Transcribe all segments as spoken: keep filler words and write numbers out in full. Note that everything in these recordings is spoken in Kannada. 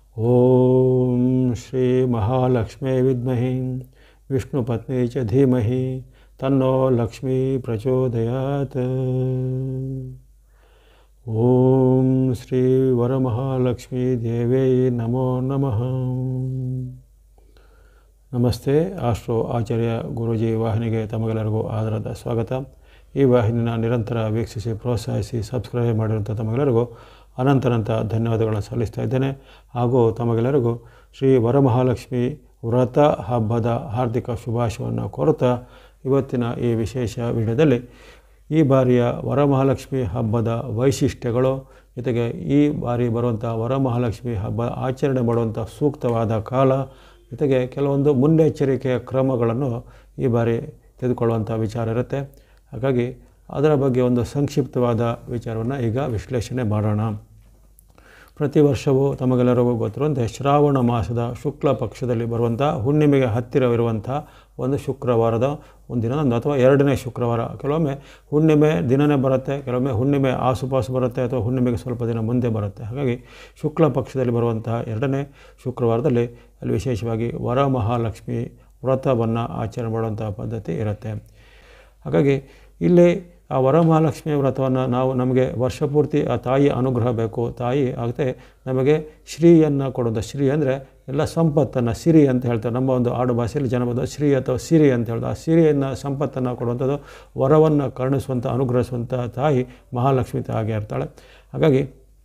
ಓಂ ಶ್ರೀ ಮಹಾಲಕ್ಷ್ಮೇ ವಿದ್ಮಹಿ ವಿಷ್ಣುಪತ್ನಿ ಚ ಧೀಮಹಿ ತನ್ನೋ ಲಕ್ಷ್ಮೀ ಪ್ರಚೋದಯಾತ್. ಓಂ ಶ್ರೀ ವರಮಹಾಲಕ್ಷ್ಮೀ ದೇವೇ ನಮೋ ನಮಃ. ನಮಸ್ತೆ. ಆಸ್ಟ್ರೋ ಆಚಾರ್ಯ ಗುರೂಜಿ ವಾಹಿನಿಗೆ ತಮಗೆಲ್ಲರಿಗೂ ಆದರದ ಸ್ವಾಗತ. ಈ ವಾಹಿನಿನ ನಿರಂತರ ವೀಕ್ಷಿಸಿ ಪ್ರೋತ್ಸಾಹಿಸಿ ಸಬ್ಸ್ಕ್ರೈಬ್ ಮಾಡಿರುವಂಥ ತಮಗೆಲ್ಲರಿಗೂ ಅನಂತನಂತ ಧನ್ಯವಾದಗಳನ್ನು ಸಲ್ಲಿಸ್ತಾ ಇದ್ದೇನೆ. ಹಾಗೂ ತಮಗೆಲ್ಲರಿಗೂ ಶ್ರೀ ವರಮಹಾಲಕ್ಷ್ಮಿ ವ್ರತ ಹಬ್ಬದ ಹಾರ್ದಿಕ ಶುಭಾಶಯವನ್ನು ಕೋರುತ್ತಾ ಇವತ್ತಿನ ಈ ವಿಶೇಷ ವಿಡಿಯೋದಲ್ಲಿ ಈ ಬಾರಿಯ ವರಮಹಾಲಕ್ಷ್ಮಿ ಹಬ್ಬದ ವೈಶಿಷ್ಟ್ಯಗಳು, ಜೊತೆಗೆ ಈ ಬಾರಿ ಬರುವಂಥ ವರಮಹಾಲಕ್ಷ್ಮಿ ಹಬ್ಬ ಆಚರಣೆ ಮಾಡುವಂಥ ಸೂಕ್ತವಾದ ಕಾಲ, ಜೊತೆಗೆ ಕೆಲವೊಂದು ಮುನ್ನೆಚ್ಚರಿಕೆಯ ಕ್ರಮಗಳನ್ನು ಈ ಬಾರಿ ತೆಗೆದುಕೊಳ್ಳುವಂಥ ವಿಚಾರ ಇರುತ್ತೆ. ಹಾಗಾಗಿ ಅದರ ಬಗ್ಗೆ ಒಂದು ಸಂಕ್ಷಿಪ್ತವಾದ ವಿಚಾರವನ್ನು ಈಗ ವಿಶ್ಲೇಷಣೆ ಮಾಡೋಣ. ಪ್ರತಿ ವರ್ಷವೂ ತಮಗೆಲ್ಲರಿಗೂ ಗೊತ್ತಿರುವಂತೆ ಶ್ರಾವಣ ಮಾಸದ ಶುಕ್ಲ ಪಕ್ಷದಲ್ಲಿ ಬರುವಂಥ ಹುಣ್ಣಿಮೆಗೆ ಹತ್ತಿರವಿರುವಂಥ ಒಂದು ಶುಕ್ರವಾರದ ಒಂದಿನ ಅಥವಾ ಎರಡನೇ ಶುಕ್ರವಾರ, ಕೆಲವೊಮ್ಮೆ ಹುಣ್ಣಿಮೆ ದಿನವೇ ಬರುತ್ತೆ, ಕೆಲವೊಮ್ಮೆ ಹುಣ್ಣಿಮೆ ಆಸುಪಾಸು ಬರುತ್ತೆ ಅಥವಾ ಹುಣ್ಣಿಮೆಗೆ ಸ್ವಲ್ಪ ದಿನ ಮುಂದೆ ಬರುತ್ತೆ. ಹಾಗಾಗಿ ಶುಕ್ಲ ಪಕ್ಷದಲ್ಲಿ ಬರುವಂತಹ ಎರಡನೇ ಶುಕ್ರವಾರದಲ್ಲಿ ಅಲ್ಲಿ ವಿಶೇಷವಾಗಿ ವರಮಹಾಲಕ್ಷ್ಮಿ ವ್ರತವನ್ನು ಆಚರಣೆ ಮಾಡುವಂಥ ಪದ್ಧತಿ ಇರುತ್ತೆ. ಹಾಗಾಗಿ ಇಲ್ಲಿ ಆ ವರಮಹಾಲಕ್ಷ್ಮಿ ವ್ರತವನ್ನು ನಾವು ನಮಗೆ ವರ್ಷಪೂರ್ತಿ ಆ ತಾಯಿ ಅನುಗ್ರಹ ಬೇಕು. ತಾಯಿ ಆಗುತ್ತೆ ನಮಗೆ ಶ್ರೀಯನ್ನು ಕೊಡೋದು. ಶ್ರೀ ಅಂದರೆ ಎಲ್ಲ ಸಂಪತ್ತನ್ನು, ಸಿರಿ ಅಂತ ಹೇಳ್ತಾರೆ. ನಮ್ಮ ಒಂದು ಆಡು ಭಾಷೆಯಲ್ಲಿ ಜನಪದ ಶ್ರೀ ಅಥವಾ ಸಿರಿ ಅಂತ ಹೇಳೋದು. ಆ ಸಿರಿಯನ್ನು, ಸಂಪತ್ತನ್ನು ಕೊಡುವಂಥದ್ದು, ವರವನ್ನು ಕರುಣಿಸುವಂಥ, ಅನುಗ್ರಹಿಸುವಂಥ ತಾಯಿ ಮಹಾಲಕ್ಷ್ಮಿ ತಾಯಿಯಾಗಿ ಇರ್ತಾಳೆ. ಹಾಗಾಗಿ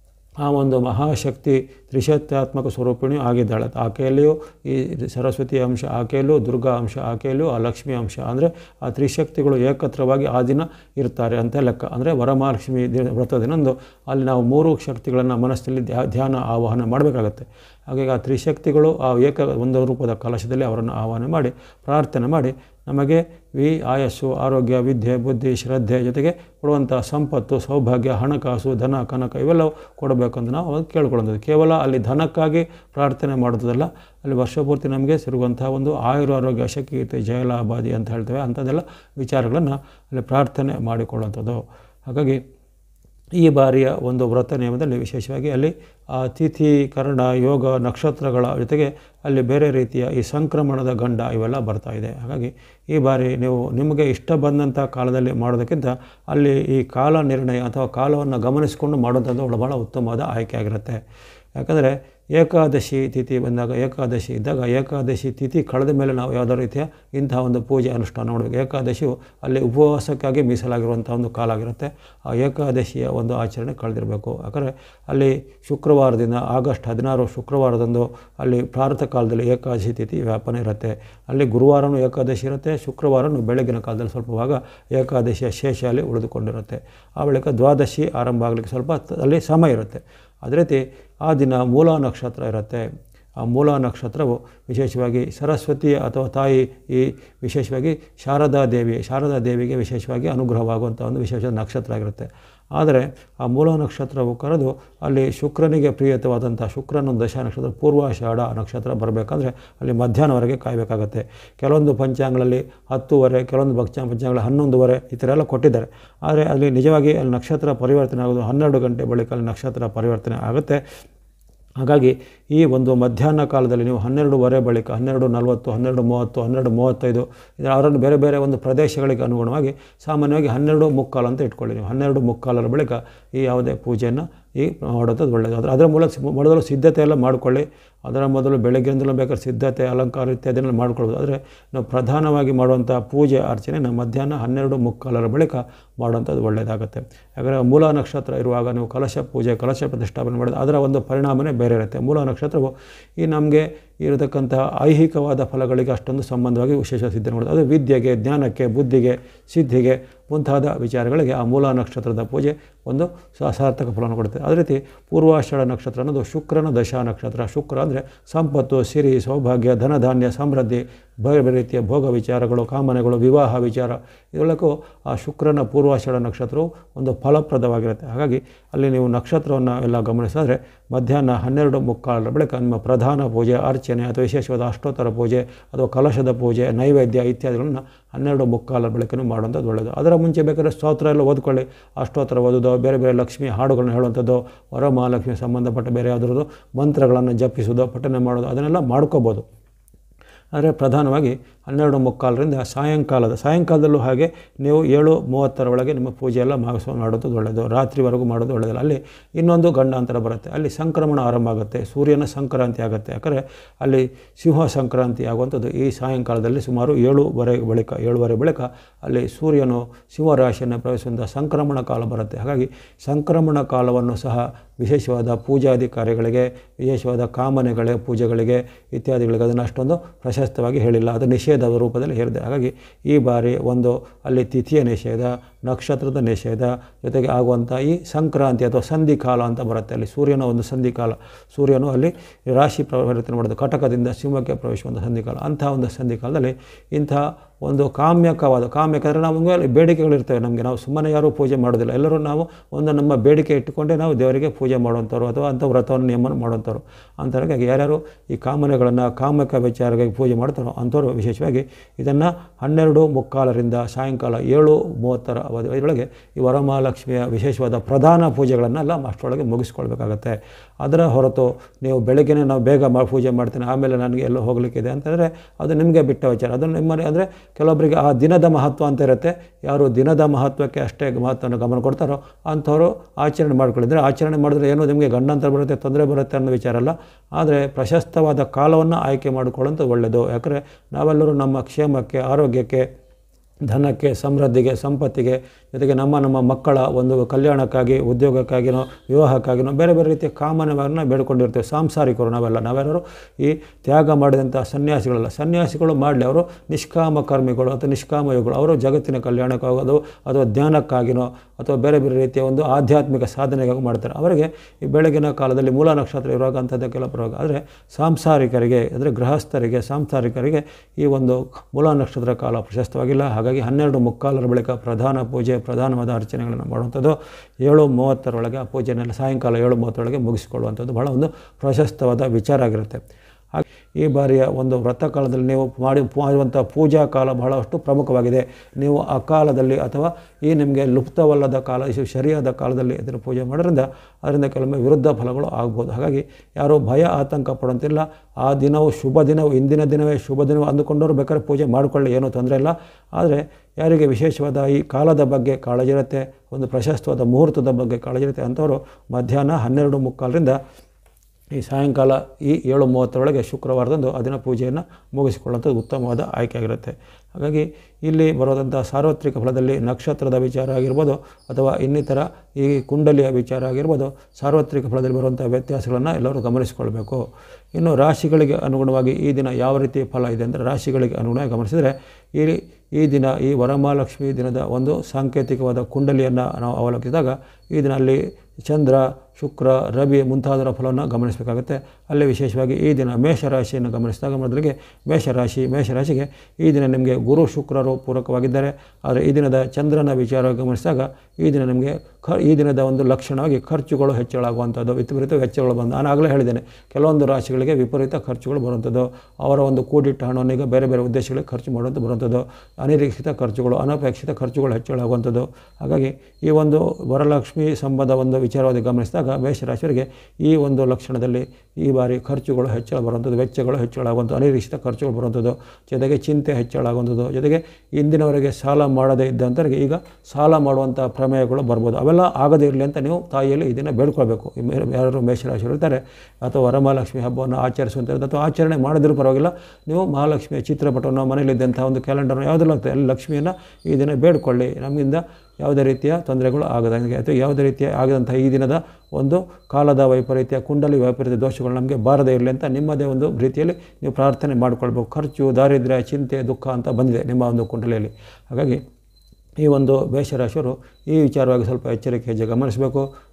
ಆ ಒಂದು ಮಹಾಶಕ್ತಿ ತ್ರಿಶಕ್ತ್ಯಾತ್ಮಕ ಸ್ವರೂಪಿಣಿಯೂ ಆಗಿದ್ದಾಳೆ. ಆಕೆಯಲ್ಲಿಯೂ ಈ ಸರಸ್ವತಿ ಅಂಶ ಆಕೆಯಲ್ಲೂ, ದುರ್ಗಾ ಅಂಶ ಆಕೆಯಲ್ಲೂ, ಆ ಲಕ್ಷ್ಮಿ ಅಂಶ ಅಂದರೆ ಆ ತ್ರಿಶಕ್ತಿಗಳು ಏಕತ್ರವಾಗಿ ಆ ದಿನ ಇರ್ತಾರೆ ಅಂತ ಲೆಕ್ಕ. ಅಂದರೆ ವರಮಹಾಲಕ್ಷ್ಮಿ ದಿನ ವ್ರತ ದಿನಂದು ಅಲ್ಲಿ ನಾವು ಮೂರು ಶಕ್ತಿಗಳನ್ನು ಮನಸ್ಸಿನಲ್ಲಿ ಧ್ಯ ಧ್ಯಾನ ಆವಾಹನ ಮಾಡಬೇಕಾಗತ್ತೆ. ಹಾಗಾಗಿ ಆ ತ್ರಿಶಕ್ತಿಗಳು ಆ ಏಕ ಒಂದು ರೂಪದ ಕಲಶದಲ್ಲಿ ಅವರನ್ನು ಆವಾಹನೆ ಮಾಡಿ ಪ್ರಾರ್ಥನೆ ಮಾಡಿ ನಮಗೆ ವಿ ಆಯಸ್ಸು, ಆರೋಗ್ಯ, ವಿದ್ಯೆ, ಬುದ್ಧಿ, ಶ್ರದ್ಧೆ, ಜೊತೆಗೆ ಕೊಡುವಂಥ ಸಂಪತ್ತು, ಸೌಭಾಗ್ಯ, ಹಣಕಾಸು, ಧನ, ಕನಕ ಇವೆಲ್ಲವೂ ಕೊಡಬೇಕಂತ ನಾವು ಅದು ಕೇಳ್ಕೊಳ್ಳೋದು. ಕೇವಲ ಅಲ್ಲಿ ಧನಕ್ಕಾಗಿ ಪ್ರಾರ್ಥನೆ ಮಾಡೋದಲ್ಲ, ಅಲ್ಲಿ ವರ್ಷಪೂರ್ತಿ ನಮಗೆ ಸಿಗುವಂಥ ಒಂದು ಆಯುರ, ಆರೋಗ್ಯ, ಶಕ್ತಿ, ಜಯಲಾಭಾದಿ ಅಂತ ಹೇಳ್ತೇವೆ, ಅಂಥದ್ದೆಲ್ಲ ವಿಚಾರಗಳನ್ನು ಅಲ್ಲಿ ಪ್ರಾರ್ಥನೆ ಮಾಡಿಕೊಳ್ಳುವಂಥದ್ದು. ಹಾಗಾಗಿ ಈ ಬಾರಿಯ ಒಂದು ವ್ರತ ನಿಯಮದಲ್ಲಿ ವಿಶೇಷವಾಗಿ ಅಲ್ಲಿ ಆ ತಿಥಿ, ಕರ್ಣ, ಯೋಗ, ನಕ್ಷತ್ರಗಳ ಜೊತೆಗೆ ಅಲ್ಲಿ ಬೇರೆ ರೀತಿಯ ಈ ಸಂಕ್ರಮಣದ ಗಂಡ ಇವೆಲ್ಲ ಬರ್ತಾ ಇದೆ. ಹಾಗಾಗಿ ಈ ಬಾರಿ ನೀವು ನಿಮಗೆ ಇಷ್ಟ ಬಂದಂಥ ಕಾಲದಲ್ಲಿ ಮಾಡೋದಕ್ಕಿಂತ ಅಲ್ಲಿ ಈ ಕಾಲ ನಿರ್ಣಯ ಅಥವಾ ಕಾಲವನ್ನು ಗಮನಿಸಿಕೊಂಡು ಮಾಡೋಂಥದ್ದು ಭಾಳ ಉತ್ತಮವಾದ ಆಯ್ಕೆ ಆಗಿರುತ್ತೆ. ಯಾಕಂದರೆ ಏಕಾದಶಿ ತಿಥಿ ಬಂದಾಗ, ಏಕಾದಶಿ ಇದ್ದಾಗ ಏಕಾದಶಿ ತಿಥಿ ಕಳೆದ ಮೇಲೆ ನಾವು ಯಾವುದೋ ರೀತಿಯ ಇಂತಹ ಒಂದು ಪೂಜೆ ಅನುಷ್ಠಾನ ಮಾಡಬೇಕು. ಏಕಾದಶಿಯು ಅಲ್ಲಿ ಉಪವಾಸಕ್ಕಾಗಿ ಮೀಸಲಾಗಿರುವಂಥ ಒಂದು ಕಾಲ ಆಗಿರುತ್ತೆ. ಆ ಏಕಾದಶಿಯ ಒಂದು ಆಚರಣೆ ಕಳೆದಿರಬೇಕು. ಯಾಕಂದರೆ ಅಲ್ಲಿ ಶುಕ್ರವಾರದಿಂದ ಆಗಸ್ಟ್ ಹದಿನಾರು ಶುಕ್ರವಾರದಂದು ಅಲ್ಲಿ ಭಾರತ ಕಾಲದಲ್ಲಿ ಏಕಾದಶಿ ತಿಥಿ ವ್ಯಾಪನೆ ಇರುತ್ತೆ. ಅಲ್ಲಿ ಗುರುವಾರನೂ ಏಕಾದಶಿ ಇರುತ್ತೆ, ಶುಕ್ರವಾರನೂ ಬೆಳಗಿನ ಕಾಲದಲ್ಲಿ ಸ್ವಲ್ಪ ಭಾಗ ಏಕಾದಶಿಯ ಶೇಷ ಅಲ್ಲಿ ಉಳಿದುಕೊಂಡಿರುತ್ತೆ. ಆ ಬಳಿಕ ದ್ವಾದಶಿ ಆರಂಭ ಆಗಲಿಕ್ಕೆ ಸ್ವಲ್ಪ ಅಲ್ಲಿ ಸಮಯ ಇರುತ್ತೆ. ಅದೇ ರೀತಿ ಆ ದಿನ ಮೂಲ ನಕ್ಷತ್ರ ಇರುತ್ತೆ. ಆ ಮೂಲ ನಕ್ಷತ್ರವು ವಿಶೇಷವಾಗಿ ಸರಸ್ವತಿ ಅಥವಾ ತಾಯಿ, ಈ ವಿಶೇಷವಾಗಿ ಶಾರದಾ ದೇವಿ ಶಾರದಾ ದೇವಿಗೆ ವಿಶೇಷವಾಗಿ ಅನುಗ್ರಹವಾಗುವಂಥ ಒಂದು ವಿಶೇಷ ನಕ್ಷತ್ರ ಆಗಿರುತ್ತೆ. ಆದರೆ ಆ ಮೂಲ ನಕ್ಷತ್ರವು ಕರೆದು ಅಲ್ಲಿ ಶುಕ್ರನಿಗೆ ಪ್ರಿಯತವಾದಂಥ ಶುಕ್ರನ ದಶಾ ನಕ್ಷತ್ರ ಪೂರ್ವಾಷಾಢ ನಕ್ಷತ್ರ ಬರಬೇಕಂದ್ರೆ ಅಲ್ಲಿ ಮಧ್ಯಾಹ್ನವರೆಗೆ ಕಾಯಬೇಕಾಗತ್ತೆ. ಕೆಲವೊಂದು ಪಂಚಾಂಗಗಳಲ್ಲಿ ಹತ್ತುವರೆ, ಕೆಲವೊಂದು ಪಂಚಾಂಗ ಪಂಚಾಂಗಗಳಲ್ಲಿ ಹನ್ನೊಂದುವರೆ ಈ ಥರ ಎಲ್ಲ ಕೊಟ್ಟಿದ್ದಾರೆ. ಆದರೆ ಅಲ್ಲಿ ನಿಜವಾಗಿ ಅಲ್ಲಿ ನಕ್ಷತ್ರ ಪರಿವರ್ತನೆ ಆಗೋದು ಹನ್ನೆರಡು ಗಂಟೆ ಬಳಿಕ ಅಲ್ಲಿ ನಕ್ಷತ್ರ ಪರಿವರ್ತನೆ ಆಗುತ್ತೆ. ಹಾಗಾಗಿ ಈ ಒಂದು ಮಧ್ಯಾಹ್ನ ಕಾಲದಲ್ಲಿ ನೀವು ಹನ್ನೆರಡುವರೆ ಬಳಿಕ ಹನ್ನೆರಡು ನಲವತ್ತು, ಹನ್ನೆರಡು ಮೂವತ್ತು, ಹನ್ನೆರಡು ಮೂವತ್ತೈದು ಇದರ ಅವರನ್ನು ಬೇರೆ ಬೇರೆ ಒಂದು ಪ್ರದೇಶಗಳಿಗೆ ಅನುಗುಣವಾಗಿ ಸಾಮಾನ್ಯವಾಗಿ ಹನ್ನೆರಡು ಮುಕ್ಕಾಲು ಅಂತ ಇಟ್ಕೊಳ್ಳಿ. ನೀವು ಹನ್ನೆರಡು ಮುಕ್ಕಾಲರ ಬಳಿಕ ಈ ಯಾವುದೇ ಪೂಜೆಯನ್ನು ಈ ಮಾಡೋದು ಒಳ್ಳೆಯದು. ಅದರ ಅದರ ಮೂಲಕ ಮೊದಲು ಸಿದ್ಧತೆ ಎಲ್ಲ ಮಾಡಿಕೊಳ್ಳಿ. ಅದರ ಮೊದಲು ಬೆಳಗ್ಗೆಯಿಂದಲೂ ಬೇಕಾದ್ರೆ ಸಿದ್ಧತೆ, ಅಲಂಕಾರ ಇತ್ಯಾದಿನ ಮಾಡ್ಕೊಳ್ಬೋದು. ಆದರೆ ನಾವು ಪ್ರಧಾನವಾಗಿ ಮಾಡುವಂಥ ಪೂಜೆ ಅರ್ಚನೆ ನಾವು ಮಧ್ಯಾಹ್ನ ಹನ್ನೆರಡು ಮುಕ್ಕಾಲರ ಬಳಿಕ ಮಾಡುವಂಥದ್ದು ಒಳ್ಳೆಯದಾಗುತ್ತೆ. ಯಾಕಂದರೆ ಮೂಲ ನಕ್ಷತ್ರ ಇರುವಾಗ ನೀವು ಕಲಶ ಪೂಜೆ, ಕಲಶ ಪ್ರತಿಷ್ಠಾಪನೆ ಮಾಡೋದು ಅದರ ಒಂದು ಪರಿಣಾಮನೇ ಬೇರೆ ಇರುತ್ತೆ. ಮೂಲ ನಕ್ಷತ್ರವು ಈ ನಮಗೆ ಇರತಕ್ಕಂಥ ಐಹಿಕವಾದ ಫಲಗಳಿಗೆ ಅಷ್ಟೊಂದು ಸಂಬಂಧವಾಗಿ ವಿಶೇಷ ಸಿದ್ಧನೆ ಮಾಡೋದು. ಅದು ವಿದ್ಯೆಗೆ, ಜ್ಞಾನಕ್ಕೆ, ಬುದ್ಧಿಗೆ, ಸಿದ್ಧಿಗೆ ಮುಂತಾದ ವಿಚಾರಗಳಿಗೆ ಆ ಮೂಲ ನಕ್ಷತ್ರದ ಪೂಜೆ ಒಂದು ಸಾರ್ಥಕ ಫಲವನ್ನು ಕೊಡುತ್ತೆ. ಅದೇ ರೀತಿ ಪೂರ್ವಾಷಾಢ ನಕ್ಷತ್ರ ಅನ್ನೋದು ಶುಕ್ರನ ದಶಾ ನಕ್ಷತ್ರ. ಶುಕ್ರ ಅಂದರೆ ಸಂಪತ್ತು, ಸಿರಿ, ಸೌಭಾಗ್ಯ, ಧನಧಾನ್ಯ, ಸಮೃದ್ಧಿ, ಬೇರೆ ಬೇರೆ ರೀತಿಯ ಭೋಗ ವಿಚಾರಗಳು, ಕಾಮನೆಗಳು, ವಿವಾಹ ವಿಚಾರ ಇದೆಲ್ಲಕ್ಕೂ ಆ ಶುಕ್ರನ ಪೂರ್ವಾಷಾಢ ನಕ್ಷತ್ರವು ಒಂದು ಫಲಪ್ರದವಾಗಿರುತ್ತೆ. ಹಾಗಾಗಿ ಅಲ್ಲಿ ನೀವು ನಕ್ಷತ್ರವನ್ನು ಎಲ್ಲ ಗಮನಿಸಿದ್ರೆ ಮಧ್ಯಾಹ್ನ ಹನ್ನೆರಡು ಮುಕ್ಕಾಲರ ಬಳಿಕ ನಿಮ್ಮ ಪ್ರಧಾನ ಪೂಜೆ, ಅರ್ಚನೆ ಅಥವಾ ವಿಶೇಷವಾದ ಅಷ್ಟೋತ್ತರ ಪೂಜೆ ಅಥವಾ ಕಲಶದ ಪೂಜೆ, ನೈವೇದ್ಯ ಇತ್ಯಾದಿಗಳನ್ನು ಹನ್ನೆರಡು ಮುಕ್ಕಾಲರ ಬಳಿಕನೂ ಮಾಡುವಂಥದ್ದು ಒಳ್ಳೆಯದು. ಅದರ ಮುಂಚೆ ಬೇಕಾದರೆ ಸ್ತೋತ್ರ ಎಲ್ಲ ಓದ್ಕೊಳ್ಳಿ, ಅಷ್ಟೋತ್ತರ ಓದೋದು, ಬೇರೆ ಬೇರೆ ಲಕ್ಷ್ಮಿ ಹಾಡುಗಳನ್ನು ಹೇಳುವಂಥದ್ದು, ವರಮಹಾಲಕ್ಷ್ಮಿ ಸಂಬಂಧಪಟ್ಟ ಬೇರೆ ಯಾವುದಾದ್ರು ಮಂತ್ರಗಳನ್ನು ಜಪಿಸೋದು, ಪಠನೆ ಮಾಡೋದು ಅದನ್ನೆಲ್ಲ ಮಾಡ್ಕೋಬೋದು. ಆದರೆ ಪ್ರಧಾನವಾಗಿ ಹನ್ನೆರಡು ಮುಕ್ಕಾಲರಿಂದ ಸಾಯಂಕಾಲದ ಸಾಯಂಕಾಲದಲ್ಲೂ ಹಾಗೆ ನೀವು ಏಳು ಮೂವತ್ತರ ಒಳಗೆ ನಿಮ್ಮ ಪೂಜೆ ಎಲ್ಲ ಮಾಗಿಸೋ ಮಾಡೋದು ಒಳ್ಳೆಯದು. ರಾತ್ರಿವರೆಗೂ ಮಾಡೋದು ಒಳ್ಳೆಯದಲ್ಲ. ಅಲ್ಲಿ ಇನ್ನೊಂದು ಗಂಡಾಂತರ ಬರುತ್ತೆ, ಅಲ್ಲಿ ಸಂಕ್ರಮಣ ಆರಂಭ ಆಗುತ್ತೆ, ಸೂರ್ಯನ ಸಂಕ್ರಾಂತಿ ಆಗುತ್ತೆ. ಯಾಕಂದರೆ ಅಲ್ಲಿ ಸಿಂಹ ಸಂಕ್ರಾಂತಿ ಆಗುವಂಥದ್ದು ಈ ಸಾಯಂಕಾಲದಲ್ಲಿ ಸುಮಾರು ಏಳುವರೆ ಬಳಿಕ ಏಳುವರೆ ಬಳಿಕ ಅಲ್ಲಿ ಸೂರ್ಯನು ಸಿಂಹರಾಶಿಯನ್ನು ಪ್ರವೇಶಿಸುವಂಥ ಸಂಕ್ರಮಣ ಕಾಲ ಬರುತ್ತೆ. ಹಾಗಾಗಿ ಸಂಕ್ರಮಣ ಕಾಲವನ್ನು ಸಹ ವಿಶೇಷವಾದ ಪೂಜಾದಿ ಕಾರ್ಯಗಳಿಗೆ, ವಿಶೇಷವಾದ ಕಾಮನೆಗಳ ಪೂಜೆಗಳಿಗೆ ಇತ್ಯಾದಿಗಳಿಗೆ ಅದನ್ನು ಅಷ್ಟೊಂದು ಪ್ರಶಸ್ತವಾಗಿ ಹೇಳಿಲ್ಲ, ಅದು ನಿಷೇಧದ ರೂಪದಲ್ಲಿ ಹೇಳಿದೆ. ಹಾಗಾಗಿ ಈ ಬಾರಿ ಒಂದು ಅಲ್ಲಿ ತಿಥಿಯ ನಿಷೇಧ, ನಕ್ಷತ್ರದ ನಿಷೇಧ, ಜೊತೆಗೆ ಆಗುವಂಥ ಈ ಸಂಕ್ರಾಂತಿ ಅಥವಾ ಸಂಧಿಕಾಲ ಅಂತ ಬರುತ್ತೆ. ಅಲ್ಲಿ ಸೂರ್ಯನ ಒಂದು ಸಂಧಿಕಾಲ, ಸೂರ್ಯನು ಅಲ್ಲಿ ರಾಶಿ ಪರಿವರ್ತನೆ ಮಾಡೋದು, ಕಟಕದಿಂದ ಸಿಂಹಕ್ಕೆ ಪ್ರವೇಶಿಸುವಂಥ ಸಂಧಿಕಾಲ. ಅಂಥ ಒಂದು ಸಂಧಿಕಾಲದಲ್ಲಿ ಇಂಥ ಒಂದು ಕಾಮ್ಯಕವಾದ ಕಾಮ್ಯಕ ಅಂದರೆ ನಾವು ಅಲ್ಲಿ ಬೇಡಿಕೆಗಳಿರ್ತವೆ ನಮಗೆ, ನಾವು ಸುಮ್ಮನೆ ಯಾರೂ ಪೂಜೆ ಮಾಡೋದಿಲ್ಲ, ಎಲ್ಲರೂ ನಾವು ಒಂದು ನಮ್ಮ ಬೇಡಿಕೆ ಇಟ್ಟುಕೊಂಡೇ ನಾವು ದೇವರಿಗೆ ಪೂಜೆ ಮಾಡುವಂಥವ್ರು ಅಥವಾ ಅಂಥ ವ್ರತವನ್ನು ನಿಯಮನ ಮಾಡುವಂಥವ್ರು. ಅಂಥವ್ರಿಗೆ ಯಾರ್ಯಾರು ಈ ಕಾಮನೆಗಳನ್ನು ಕಾಮಕ ವಿಚಾರಗಳಿಗೆ ಪೂಜೆ ಮಾಡ್ತಾರೋ ಅಂಥವ್ರು ವಿಶೇಷವಾಗಿ ಇದನ್ನು ಹನ್ನೆರಡು ಮುಕ್ಕಾಲರಿಂದ ಸಾಯಂಕಾಲ ಏಳು ಮೂವತ್ತರ ಅವಧಿ ಇದರೊಳಗೆ ಈ ವರಮಹಾಲಕ್ಷ್ಮಿಯ ವಿಶೇಷವಾದ ಪ್ರಧಾನ ಪೂಜೆಗಳನ್ನೆಲ್ಲ ಅಷ್ಟರೊಳಗೆ ಮುಗಿಸ್ಕೊಳ್ಬೇಕಾಗತ್ತೆ. ಅದರ ಹೊರತು ನೀವು ಬೆಳಗ್ಗೆನೇ ನಾವು ಬೇಗ ಮಾಡಿ ಪೂಜೆ ಮಾಡ್ತೀನಿ ಆಮೇಲೆ ನನಗೆ ಎಲ್ಲೋ ಹೋಗಲಿಕ್ಕಿದೆ ಅಂತಂದರೆ ಅದು ನಿಮಗೆ ಬಿಟ್ಟ ವಿಚಾರ. ಅದನ್ನು ನಿಮ್ಮ ಅಂದರೆ ಕೆಲವೊಬ್ಬರಿಗೆ ಆ ದಿನದ ಮಹತ್ವ ಅಂತ ಇರುತ್ತೆ, ಯಾರು ದಿನದ ಮಹತ್ವಕ್ಕೆ ಅಷ್ಟೇ ಮಹತ್ವವನ್ನು ಗಮನ ಕೊಡ್ತಾರೋ ಅಂಥವರು ಆಚರಣೆ ಮಾಡ್ಕೊಳ್ಳಿದ್ರೆ, ಆಚರಣೆ ಮಾಡಿದ್ರೆ ಏನೋ ನಿಮಗೆ ಗಂಡಾಂತರ ಬರುತ್ತೆ, ತೊಂದರೆ ಬರುತ್ತೆ ಅನ್ನೋ ವಿಚಾರ ಅಲ್ಲ. ಆದರೆ ಪ್ರಶಸ್ತವಾದ ಕಾಲವನ್ನು ಆಯ್ಕೆ ಮಾಡಿಕೊಳ್ಳೋಂಥ ಒಳ್ಳೆಯದು. ಯಾಕಂದರೆ ನಾವೆಲ್ಲರೂ ನಮ್ಮ ಕ್ಷೇಮಕ್ಕೆ, ಆರೋಗ್ಯಕ್ಕೆ, ಧನಕ್ಕೆ, ಸಮೃದ್ಧಿಗೆ, ಸಂಪತ್ತಿಗೆ, ಜೊತೆಗೆ ನಮ್ಮ ನಮ್ಮ ಮಕ್ಕಳ ಒಂದು ಕಲ್ಯಾಣಕ್ಕಾಗಿ, ಉದ್ಯೋಗಕ್ಕಾಗಿನೋ, ವಿವಾಹಕ್ಕಾಗಿನೋ ಬೇರೆ ಬೇರೆ ರೀತಿಯ ಕಾಮನೆಯನ್ನು ಬೇಡ್ಕೊಂಡಿರ್ತೇವೆ. ಸಾಂಸಾರಿಕರು ನಾವೆಲ್ಲ ನಾವೆಲ್ಲರೂ ಈ ತ್ಯಾಗ ಮಾಡಿದಂಥ ಸನ್ಯಾಸಿಗಳಲ್ಲ. ಸನ್ಯಾಸಿಗಳು ಮಾಡಲಿ, ಅವರು ನಿಷ್ಕಾಮ ಕರ್ಮಿಗಳು ಅಥವಾ ನಿಷ್ಕಾಮ ಯೋಗಿಗಳು. ಅವರು ಜಗತ್ತಿನ ಕಲ್ಯಾಣಕ್ಕಾಗೋದು ಅಥವಾ ಧ್ಯಾನಕ್ಕಾಗಿನೋ ಅಥವಾ ಬೇರೆ ಬೇರೆ ರೀತಿಯ ಒಂದು ಆಧ್ಯಾತ್ಮಿಕ ಸಾಧನೆಗಾಗಿ ಮಾಡ್ತಾರೆ. ಅವರಿಗೆ ಈ ಬೆಳಗಿನ ಕಾಲದಲ್ಲಿ ಮೂಲ ನಕ್ಷತ್ರ ಇರುವಾಗ ಅಂಥದ್ದಕ್ಕೆಲ್ಲ ಪರವಾಗಿ. ಆದರೆ ಸಾಂಸಾರಿಕರಿಗೆ ಅಂದರೆ ಗೃಹಸ್ಥರಿಗೆ, ಸಾಂಸಾರಿಕರಿಗೆ ಈ ಒಂದು ಮೂಲ ನಕ್ಷತ್ರ ಕಾಲ ಪ್ರಶಸ್ತವಾಗಿಲ್ಲ. ಹಾಗಾಗಿ ಹನ್ನೆರಡು ಮುಕ್ಕಾಲರ ಬಳಿಕ ಪ್ರಧಾನ ಪೂಜೆ, ಪ್ರಧಾನವಾದ ಅರ್ಚನೆಗಳನ್ನು ಮಾಡುವಂಥದ್ದು, ಏಳು ಮೂವತ್ತರೊಳಗೆ ಆ ಪೂಜೆನೆಲ್ಲ ಸಾಯಂಕಾಲ ಏಳು ಮೂವತ್ತರೊಳಗೆ ಮುಗಿಸಿಕೊಳ್ಳುವಂಥದ್ದು ಬಹಳ ಒಂದು ಪ್ರಶಸ್ತವಾದ ವಿಚಾರ ಆಗಿರುತ್ತೆ. ಹಾಗೆ ಈ ಬಾರಿಯ ಒಂದು ವ್ರತ ಕಾಲದಲ್ಲಿ ನೀವು ಮಾಡಿ ಮಾಡುವಂಥ ಪೂಜಾ ಕಾಲ ಬಹಳಷ್ಟು ಪ್ರಮುಖವಾಗಿದೆ. ನೀವು ಆ ಕಾಲದಲ್ಲಿ ಅಥವಾ ಈ ನಿಮಗೆ ಲುಪ್ತವಲ್ಲದ ಕಾಲ, ಸರಿಯಾದ ಕಾಲದಲ್ಲಿ ಇದನ್ನು ಪೂಜೆ ಮಾಡೋದ್ರಿಂದ ಅದರಿಂದ ಕೆಲವೊಮ್ಮೆ ವಿರುದ್ಧ ಫಲಗಳು ಆಗ್ಬೋದು. ಹಾಗಾಗಿ ಯಾರೂ ಭಯ ಆತಂಕ ಪಡುವಂತಿಲ್ಲ. ಆ ದಿನವು ಶುಭ ದಿನವು, ಇಂದಿನ ದಿನವೇ ಶುಭ ದಿನವು ಅಂದುಕೊಂಡವರು ಬೇಕಾದ್ರೆ ಪೂಜೆ ಮಾಡಿಕೊಳ್ಳಿ, ಏನೂ ತೊಂದರೆ ಇಲ್ಲ. ಆದರೆ ಯಾರಿಗೆ ವಿಶೇಷವಾದ ಈ ಕಾಲದ ಬಗ್ಗೆ ಕಾಳಜಿ ಇರುತ್ತೆ, ಒಂದು ಪ್ರಶಸ್ತವಾದ ಮುಹೂರ್ತದ ಬಗ್ಗೆ ಕಾಳಜಿ ಇರುತ್ತೆ ಅಂಥವರು ಮಧ್ಯಾಹ್ನ ಹನ್ನೆರಡು ಮುಕ್ಕಾಲರಿಂದ ಈ ಸಾಯಂಕಾಲ ಈ ಏಳು ಮೂವತ್ತರೊಳಗೆ ಶುಕ್ರವಾರದಂದು ಅದನ್ನ ಪೂಜೆಯನ್ನು ಮುಗಿಸಿಕೊಳ್ಳುವಂಥದ್ದು ಉತ್ತಮವಾದ ಆಯ್ಕೆ ಆಗಿರುತ್ತೆ. ಹಾಗಾಗಿ ಇಲ್ಲಿ ಬರೋದಂಥ ಸಾರ್ವತ್ರಿಕ ಫಲದಲ್ಲಿ ನಕ್ಷತ್ರದ ವಿಚಾರ ಆಗಿರ್ಬೋದು ಅಥವಾ ಇನ್ನಿತರ ಈ ಕುಂಡಲಿಯ ವಿಚಾರ ಆಗಿರ್ಬೋದು, ಸಾರ್ವತ್ರಿಕ ಫಲದಲ್ಲಿ ಬರುವಂಥ ವ್ಯತ್ಯಾಸಗಳನ್ನು ಎಲ್ಲರೂ ಗಮನಿಸಿಕೊಳ್ಬೇಕು. ಇನ್ನು ರಾಶಿಗಳಿಗೆ ಅನುಗುಣವಾಗಿ ಈ ದಿನ ಯಾವ ರೀತಿ ಫಲ ಇದೆ ಅಂದರೆ, ರಾಶಿಗಳಿಗೆ ಅನುಗುಣವಾಗಿ ಗಮನಿಸಿದರೆ ಈ ಈ ದಿನ ಈ ವರಮಹಾಲಕ್ಷ್ಮಿ ದಿನದ ಒಂದು ಸಾಂಕೇತಿಕವಾದ ಕುಂಡಲಿಯನ್ನು ನಾವು ಅವಲೋಕಿಸಿದಾಗ ಈ ದಿನ ಅಲ್ಲಿ ಚಂದ್ರ, ಶುಕ್ರ, ರವಿ ಮುಂತಾದರ ಫಲವನ್ನು ಗಮನಿಸಬೇಕಾಗುತ್ತೆ. ಅಲ್ಲಿ ವಿಶೇಷವಾಗಿ ಈ ದಿನ ಮೇಷರಾಶಿಯನ್ನು ಗಮನಿಸಿದಾಗ ಮೊದಲಿಗೆ ಮೇಷರಾಶಿ ಮೇಷರಾಶಿಗೆ ಈ ದಿನ ನಿಮಗೆ ಗುರು ಶುಕ್ರರು ಪೂರಕವಾಗಿದ್ದಾರೆ. ಆದರೆ ಈ ದಿನದ ಚಂದ್ರನ ವಿಚಾರ ಗಮನಿಸಿದಾಗ ಈ ದಿನ ನಿಮಗೆ ಖ ಈ ದಿನದ ಒಂದು ಲಕ್ಷಣವಾಗಿ ಖರ್ಚುಗಳು ಹೆಚ್ಚಳಾಗುವಂಥದ್ದು, ವಿಪರೀತ ವೆಚ್ಚಗಳು ಬಂದು ನಾನು ಆಗಲೇ ಹೇಳಿದ್ದೇನೆ, ಕೆಲವೊಂದು ರಾಶಿಗಳಿಗೆ ವಿಪರೀತ ಖರ್ಚುಗಳು ಬರುವಂಥದ್ದು, ಅವರ ಒಂದು ಕೂಡಿಟ್ಟ ಹಣವನ್ನು ಈಗ ಬೇರೆ ಬೇರೆ ಉದ್ದೇಶಗಳಿಗೆ ಖರ್ಚು ಮಾಡುವಂಥ ಬರುವಂಥದ್ದು, ಅನಿರೀಕ್ಷಿತ ಖರ್ಚುಗಳು, ಅನಪೇಕ್ಷಿತ ಖರ್ಚುಗಳು ಹೆಚ್ಚಳಾಗುವಂಥದ್ದು. ಹಾಗಾಗಿ ಈ ಒಂದು ವರಲಕ್ಷ್ಮಿ ಸಂಬಂಧ ಒಂದು ವಿಚಾರವಾಗಿ ಗಮನಿಸಿದಾಗ ಮೇಷರಾಶಿಯವರಿಗೆ ಈ ಒಂದು ಲಕ್ಷಣದಲ್ಲಿ ಈ ಬಾರಿ ಖರ್ಚುಗಳು ಹೆಚ್ಚಳ ಬರುವಂಥದ್ದು, ವೆಚ್ಚಗಳು ಹೆಚ್ಚಳಾಗುವಂಥ, ಅನಿರೀಕ್ಷಿತ ಖರ್ಚುಗಳು ಬರುವಂಥದ್ದು, ಜೊತೆಗೆ ಚಿಂತೆ ಹೆಚ್ಚಳಾಗುವಂಥದ್ದು, ಜೊತೆಗೆ ಇಂದಿನವರೆಗೆ ಸಾಲ ಮಾಡದೇ ಇದ್ದಂಥವ್ರಿಗೆ ಈಗ ಸಾಲ ಮಾಡುವಂಥ ಪ್ರಮೇಯಗಳು ಬರ್ಬೋದು. ಅವೆಲ್ಲ ಆಗದೇ ಇರಲಿ ಅಂತ ನೀವು ತಾಯಿಯಲ್ಲಿ ಇದನ್ನು ಬೇಡ್ಕೊಳ್ಬೇಕು. ಯಾರು ಮೇಷರಾಶಿ ಇರ್ತಾರೆ ಅಥವಾ ವರಮಹಾಲಕ್ಷ್ಮಿ ಹಬ್ಬವನ್ನು ಆಚರಿಸುವಂಥದ್ದು ಅಥವಾ ಆಚರಣೆ ಮಾಡದಿರೋ ಪರವಾಗಿಲ್ಲ, ನೀವು ಮಹಾಲಕ್ಷ್ಮಿಯ ಚಿತ್ರಪಟವನ್ನು ಮನೆಯಲ್ಲಿದ್ದಂಥ ಒಂದು ಕ್ಯಾಲೆಂಡರ್ನ ಯಾವುದೆಲ್ಲ ಆಗ್ತದೆ ಅಲ್ಲಿ ಲಕ್ಷ್ಮಿಯನ್ನು ಈ ದಿನ ಬೇಡ್ಕೊಳ್ಳಿ. ನಮ್ಮಿಂದ ಯಾವುದೇ ರೀತಿಯ ತೊಂದರೆಗಳು ಆಗದಂಗೆ ಅಥವಾ ಯಾವುದೇ ರೀತಿಯ ಆಗದಂಥ ಈ ದಿನದ ಒಂದು ಕಾಲದ ವೈಪರೀತ್ಯ, ಕುಂಡಲಿ ವೈಪರೀತ್ಯ ದೋಷಗಳು ನಮಗೆ ಬಾರದೇ ಇರಲಿ ಅಂತ ನಿಮ್ಮದೇ ಒಂದು ರೀತಿಯಲ್ಲಿ ನೀವು ಪ್ರಾರ್ಥನೆ ಮಾಡಿಕೊಳ್ಬೇಕು. ಖರ್ಚು, ದಾರಿದ್ರ್ಯ, ಚಿಂತೆ, ದುಃಖ ಅಂತ ಬಂದಿದೆ ನಿಮ್ಮ ಒಂದು ಕುಂಡಲಿಯಲ್ಲಿ. ಹಾಗಾಗಿ ಈ ಒಂದು ಮೇಷರಾಶಿಯವರು ಈ ವಿಚಾರವಾಗಿ ಸ್ವಲ್ಪ ಎಚ್ಚರಿಕೆ ಹೆಜ್ಜೆ ಗಮನಿಸಬೇಕು.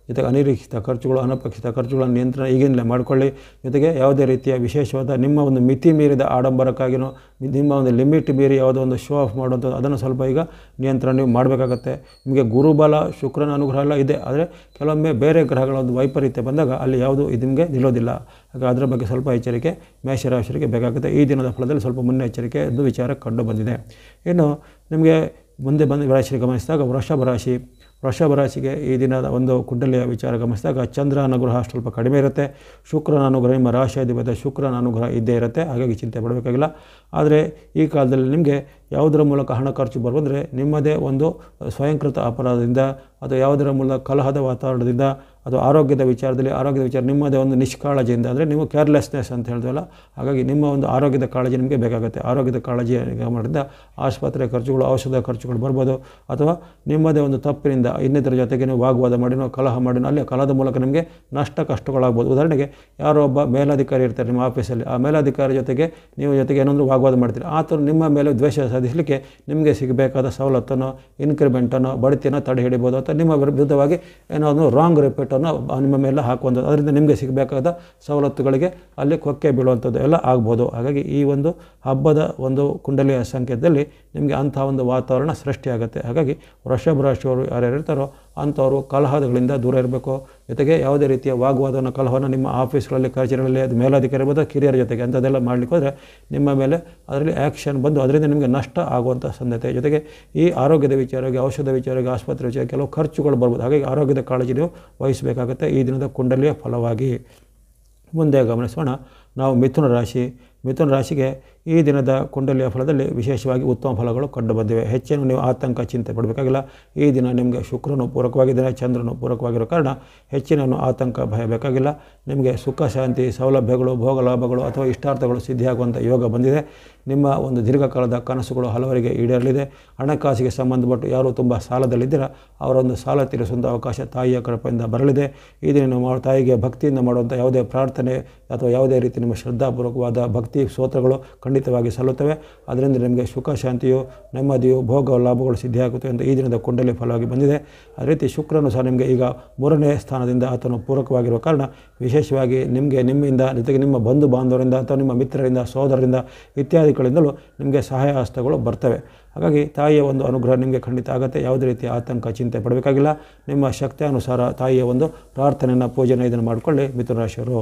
ಜೊತೆಗೆ ಅನಿರೀಕ್ಷಿತ ಖರ್ಚುಗಳು ಅನಪೇಕ್ಷಿತ ಖರ್ಚುಗಳನ್ನು ನಿಯಂತ್ರಣ ಈಗಿನಲೇ ಮಾಡಿಕೊಳ್ಳಿ. ಜೊತೆಗೆ ಯಾವುದೇ ರೀತಿಯ ವಿಶೇಷವಾದ ನಿಮ್ಮ ಒಂದು ಮಿತಿ ಮೀರಿದ ಆಡಂಬರಕ್ಕಾಗಿಯೋ ನಿಮ್ಮ ಒಂದು ಲಿಮಿಟ್ ಮೀರಿ ಯಾವುದೋ ಒಂದು ಶೋ ಆಫ್ ಮಾಡುವಂಥದ್ದು ಅದನ್ನು ಸ್ವಲ್ಪ ಈಗ ನಿಯಂತ್ರಣ ನೀವು ಮಾಡಬೇಕಾಗತ್ತೆ. ನಿಮಗೆ ಗುರುಬಲ ಶುಕ್ರನ ಅನುಗ್ರಹ ಎಲ್ಲ ಇದೆ, ಆದರೆ ಕೆಲವೊಮ್ಮೆ ಬೇರೆ ಗ್ರಹಗಳ ಒಂದು ವೈಪರೀತ್ಯ ಬಂದಾಗ ಅಲ್ಲಿ ಯಾವುದು ಇದು ನಿಮಗೆ ನಿಲ್ಲೋದಿಲ್ಲ. ಹಾಗೆ ಅದರ ಬಗ್ಗೆ ಸ್ವಲ್ಪ ಎಚ್ಚರಿಕೆ ಮೇಷರಾಶಿಗೆ ಬೇಕಾಗುತ್ತೆ. ಈ ದಿನದ ಫಲದಲ್ಲಿ ಸ್ವಲ್ಪ ಮುನ್ನೆಚ್ಚರಿಕೆ ಎಂದು ವಿಚಾರ ಕಂಡು ಬಂದಿದೆ. ಇನ್ನು ನಿಮಗೆ ಮುಂದೆ ಬಂದ ರಾಶಿ ಗಮನಿಸಿದಾಗ ವೃಷಭ ರಾಶಿ ವೃಷಭ ರಾಶಿಗೆ ಈ ದಿನದ ಒಂದು ಕುಂಡಲಿಯ ವಿಚಾರ ಗಮನಿಸಿದಾಗ ಚಂದ್ರ ಅನುಗ್ರಹ ಸ್ವಲ್ಪ ಕಡಿಮೆ ಇರುತ್ತೆ. ಶುಕ್ರನ ಅನುಗ್ರಹ ನಿಮ್ಮ ರಾಶಿಯಾಧಿಪತಿ ಶುಕ್ರನ ಅನುಗ್ರಹ ಇದ್ದೇ ಇರುತ್ತೆ, ಹಾಗಾಗಿ ಚಿಂತೆ ಪಡಬೇಕಾಗಿಲ್ಲ. ಆದರೆ ಈ ಕಾಲದಲ್ಲಿ ನಿಮಗೆ ಯಾವುದರ ಮೂಲಕ ಹಣ ಖರ್ಚು ಬರುವಂದರೆ ನಿಮ್ಮದೇ ಒಂದು ಸ್ವಯಂಕೃತ ಅಪರಾಧದಿಂದ ಅಥವಾ ಯಾವುದರ ಮೂಲಕ ಕಲಹದ ವಾತಾವರಣದಿಂದ ಅಥವಾ ಆರೋಗ್ಯದ ವಿಚಾರದಲ್ಲಿ ಆರೋಗ್ಯದ ವಿಚಾರ ನಿಮ್ಮದೇ ಒಂದು ನಿಷ್ಕಾಳಜಿಯಿಂದ ಅಂದರೆ ನೀವು ಕೇರ್ಲೆಸ್ನೆಸ್ ಅಂತ ಹೇಳ್ತೀವಲ್ಲ, ಹಾಗಾಗಿ ನಿಮ್ಮ ಒಂದು ಆರೋಗ್ಯದ ಕಾಳಜಿ ನಿಮಗೆ ಬೇಕಾಗುತ್ತೆ. ಆರೋಗ್ಯದ ಕಾಳಜಿ ಮಾಡೋದ್ರಿಂದ ಆಸ್ಪತ್ರೆ ಖರ್ಚುಗಳು ಔಷಧ ಖರ್ಚುಗಳು ಬರ್ಬೋದು, ಅಥವಾ ನಿಮ್ಮದೇ ಒಂದು ತಪ್ಪಿನಿಂದ ಇನ್ನಿತರ ಜೊತೆಗೆ ನೀವು ವಾಗ್ವಾದ ಮಾಡಿನೋ ಕಲಹ ಮಾಡಿನೋ ಅಲ್ಲಿ ಕಲಹದ ಮೂಲಕ ನಿಮಗೆ ನಷ್ಟ ಕಷ್ಟಗಳಾಗ್ಬೋದು. ಉದಾಹರಣೆಗೆ ಯಾರೋ ಒಬ್ಬ ಮೇಲಾಧಿಕಾರಿ ಇರ್ತಾರೆ ನಿಮ್ಮ ಆಫೀಸಲ್ಲಿ, ಆ ಮೇಲಾಧಿಕಾರಿ ಜೊತೆಗೆ ನೀವು ಜೊತೆಗೆ ಏನಾದರೂ ವಾಗ್ವಾದ ಮಾಡ್ತೀರಿ, ಆತನು ನಿಮ್ಮ ಮೇಲೆ ದ್ವೇಷ ಸಾಧಿಸಲಿಕ್ಕೆ ನಿಮಗೆ ಸಿಗಬೇಕಾದ ಸವಲತ್ತನ್ನು ಇನ್ಕ್ರಿಮೆಂಟನ್ನು ಬಡ್ತಿಯನ್ನು ತಡೆ ಹಿಡಿಬೋದು, ಅಥವಾ ನಿಮ್ಮ ವಿರುದ್ಧವಾಗಿ ಏನಾದರೂ ರಾಂಗ್ ರಿಪೀಟನ್ನು ನಿಮ್ಮ ಮೇಲೆ ಹಾಕುವಂಥದ್ದು, ಅದರಿಂದ ನಿಮಗೆ ಸಿಗಬೇಕಾದ ಸವಲತ್ತುಗಳಿಗೆ ಅಲ್ಲಿ ಕೊಕ್ಕೆ ಬೀಳುವಂಥದ್ದು ಎಲ್ಲ ಆಗ್ಬೋದು. ಹಾಗಾಗಿ ಈ ಒಂದು ಹಬ್ಬದ ಒಂದು ಕುಂಡಲಿಯ ಸಂಕೇತದಲ್ಲಿ ನಿಮಗೆ ಅಂಥ ಒಂದು ವಾತಾವರಣ ಸೃಷ್ಟಿಯಾಗುತ್ತೆ. ಹಾಗಾಗಿ ವೃಷಭ ರಾಶಿಯವರು ಯಾರ್ಯಾರು ಇರ್ತಾರೋ ಅಂಥವರು ಕಲಹಗಳಿಂದ ದೂರ ಇರಬೇಕು. ಜೊತೆಗೆ ಯಾವುದೇ ರೀತಿಯ ವಾಗ್ವಾದವನ್ನು ಕಲಹವನ್ನು ನಿಮ್ಮ ಆಫೀಸ್ಗಳಲ್ಲಿ ಕಚೇರಿಗಳಲ್ಲಿ ಅದು ಮೇಲಾಧಿಕಾರಿ ಇರ್ಬೋದು ಕಿರಿಯರ ಜೊತೆಗೆ ಅಂಥದ್ದೆಲ್ಲ ಮಾಡಲಿಕ್ಕೆ ಹೋದರೆ ನಿಮ್ಮ ಮೇಲೆ ಅದರಲ್ಲಿ ಆ್ಯಕ್ಷನ್ ಬಂದು ಅದರಿಂದ ನಿಮಗೆ ನಷ್ಟ ಆಗುವಂಥ ಸಂದತೆ. ಜೊತೆಗೆ ಈ ಆರೋಗ್ಯದ ವಿಚಾರವಾಗಿ ಔಷಧ ವಿಚಾರವಾಗಿ ಆಸ್ಪತ್ರೆ ವಿಚಾರ ಕೆಲವು ಖರ್ಚುಗಳು ಬರ್ಬೋದು. ಹಾಗಾಗಿ ಆರೋಗ್ಯದ ಕಾಳಜಿ ನೀವು ವಹಿಸಬೇಕಾಗುತ್ತೆ ಈ ದಿನದ ಕುಂಡಲಿಯ ಫಲವಾಗಿ. ಮುಂದೆ ಗಮನಿಸೋಣ ನಾವು ಮಿಥುನ ರಾಶಿ ಮಿಥುನ ರಾಶಿಗೆ ಈ ದಿನದ ಕುಂಡಲಿಯ ಫಲದಲ್ಲಿ ವಿಶೇಷವಾಗಿ ಉತ್ತಮ ಫಲಗಳು ಕಂಡು ಬಂದಿವೆ. ಹೆಚ್ಚೇನು ನೀವು ಆತಂಕ ಚಿಂತೆ ಪಡಬೇಕಾಗಿಲ್ಲ. ಈ ದಿನ ನಿಮಗೆ ಶುಕ್ರನು ಪೂರಕವಾಗಿದ್ದರೆ ಚಂದ್ರನು ಪೂರಕವಾಗಿರೋ ಕಾರಣ ಹೆಚ್ಚಿನ ಆತಂಕ ಭಯ ಬೇಕಾಗಿಲ್ಲ. ನಿಮಗೆ ಸುಖ ಶಾಂತಿ ಸೌಲಭ್ಯಗಳು ಭೋಗ ಲಾಭಗಳು ಅಥವಾ ಇಷ್ಟಾರ್ಥಗಳು ಸಿದ್ಧಿಯಾಗುವಂಥ ಯೋಗ ಬಂದಿದೆ. ನಿಮ್ಮ ಒಂದು ದೀರ್ಘಕಾಲದ ಕನಸುಗಳು ಹಲವರಿಗೆ ಈಡೇರಲಿದೆ. ಹಣಕಾಸಿಗೆ ಸಂಬಂಧಪಟ್ಟು ಯಾರು ತುಂಬ ಸಾಲದಲ್ಲಿದ್ದೀರ ಅವರೊಂದು ಸಾಲ ತೀರಿಸುವಂಥ ಅವಕಾಶ ತಾಯಿಯ ಕೃಪೆಯಿಂದ ಬರಲಿದೆ. ಈ ದಿನ ನೀವು ತಾಯಿಗೆ ಭಕ್ತಿಯಿಂದ ಮಾಡುವಂಥ ಯಾವುದೇ ಪ್ರಾರ್ಥನೆ ಅಥವಾ ಯಾವುದೇ ರೀತಿ ನಿಮ್ಮ ಶ್ರದ್ಧಾಪೂರ್ವಕವಾದ ಭಕ್ತಿ ಸ್ತೋತ್ರಗಳು ಖಂಡಿತವಾಗಿ ಸಲ್ಲುತ್ತವೆ. ಅದರಿಂದ ನಿಮಗೆ ಸುಖ ಶಾಂತಿಯು ನೆಮ್ಮದಿಯು ಭೋಗ ಲಾಭಗಳು ಸಿದ್ಧಿಯಾಗುತ್ತವೆ ಅಂತ ಈ ದಿನದ ಕುಂಡಲಿ ಫಲವಾಗಿ ಬಂದಿದೆ. ಅದೇ ರೀತಿ ಶುಕ್ರನು ಸಹ ನಿಮಗೆ ಈಗ ಮೂರನೇ ಸ್ಥಾನದಿಂದ ಆತನು ಪೂರಕವಾಗಿರುವ ಕಾರಣ ವಿಶೇಷವಾಗಿ ನಿಮಗೆ ನಿಮ್ಮಿಂದ ಜೊತೆಗೆ ನಿಮ್ಮ ಬಂಧು ಬಾಂಧವರಿಂದ ಅಥವಾ ನಿಮ್ಮ ಮಿತ್ರರಿಂದ ಸಹೋದರರಿಂದ ಇತ್ಯಾದಿಗಳಿಂದಲೂ ನಿಮಗೆ ಸಹಾಯ ಹಸ್ತಗಳು ಬರ್ತವೆ. ಹಾಗಾಗಿ ತಾಯಿಯ ಒಂದು ಅನುಗ್ರಹ ನಿಮಗೆ ಖಂಡಿತ ಆಗುತ್ತೆ. ಯಾವುದೇ ರೀತಿಯ ಆತಂಕ ಚಿಂತೆ ಪಡಬೇಕಾಗಿಲ್ಲ. ನಿಮ್ಮ ಶಕ್ತಿಯಾನುಸಾರ ತಾಯಿಯ ಒಂದು ಪ್ರಾರ್ಥನೆಯನ್ನು ಪೂಜೆಯನ್ನು ಇದನ್ನು ಮಾಡಿಕೊಳ್ಳಿ ಮಿಥುನ ರಾಶಿಯವರು.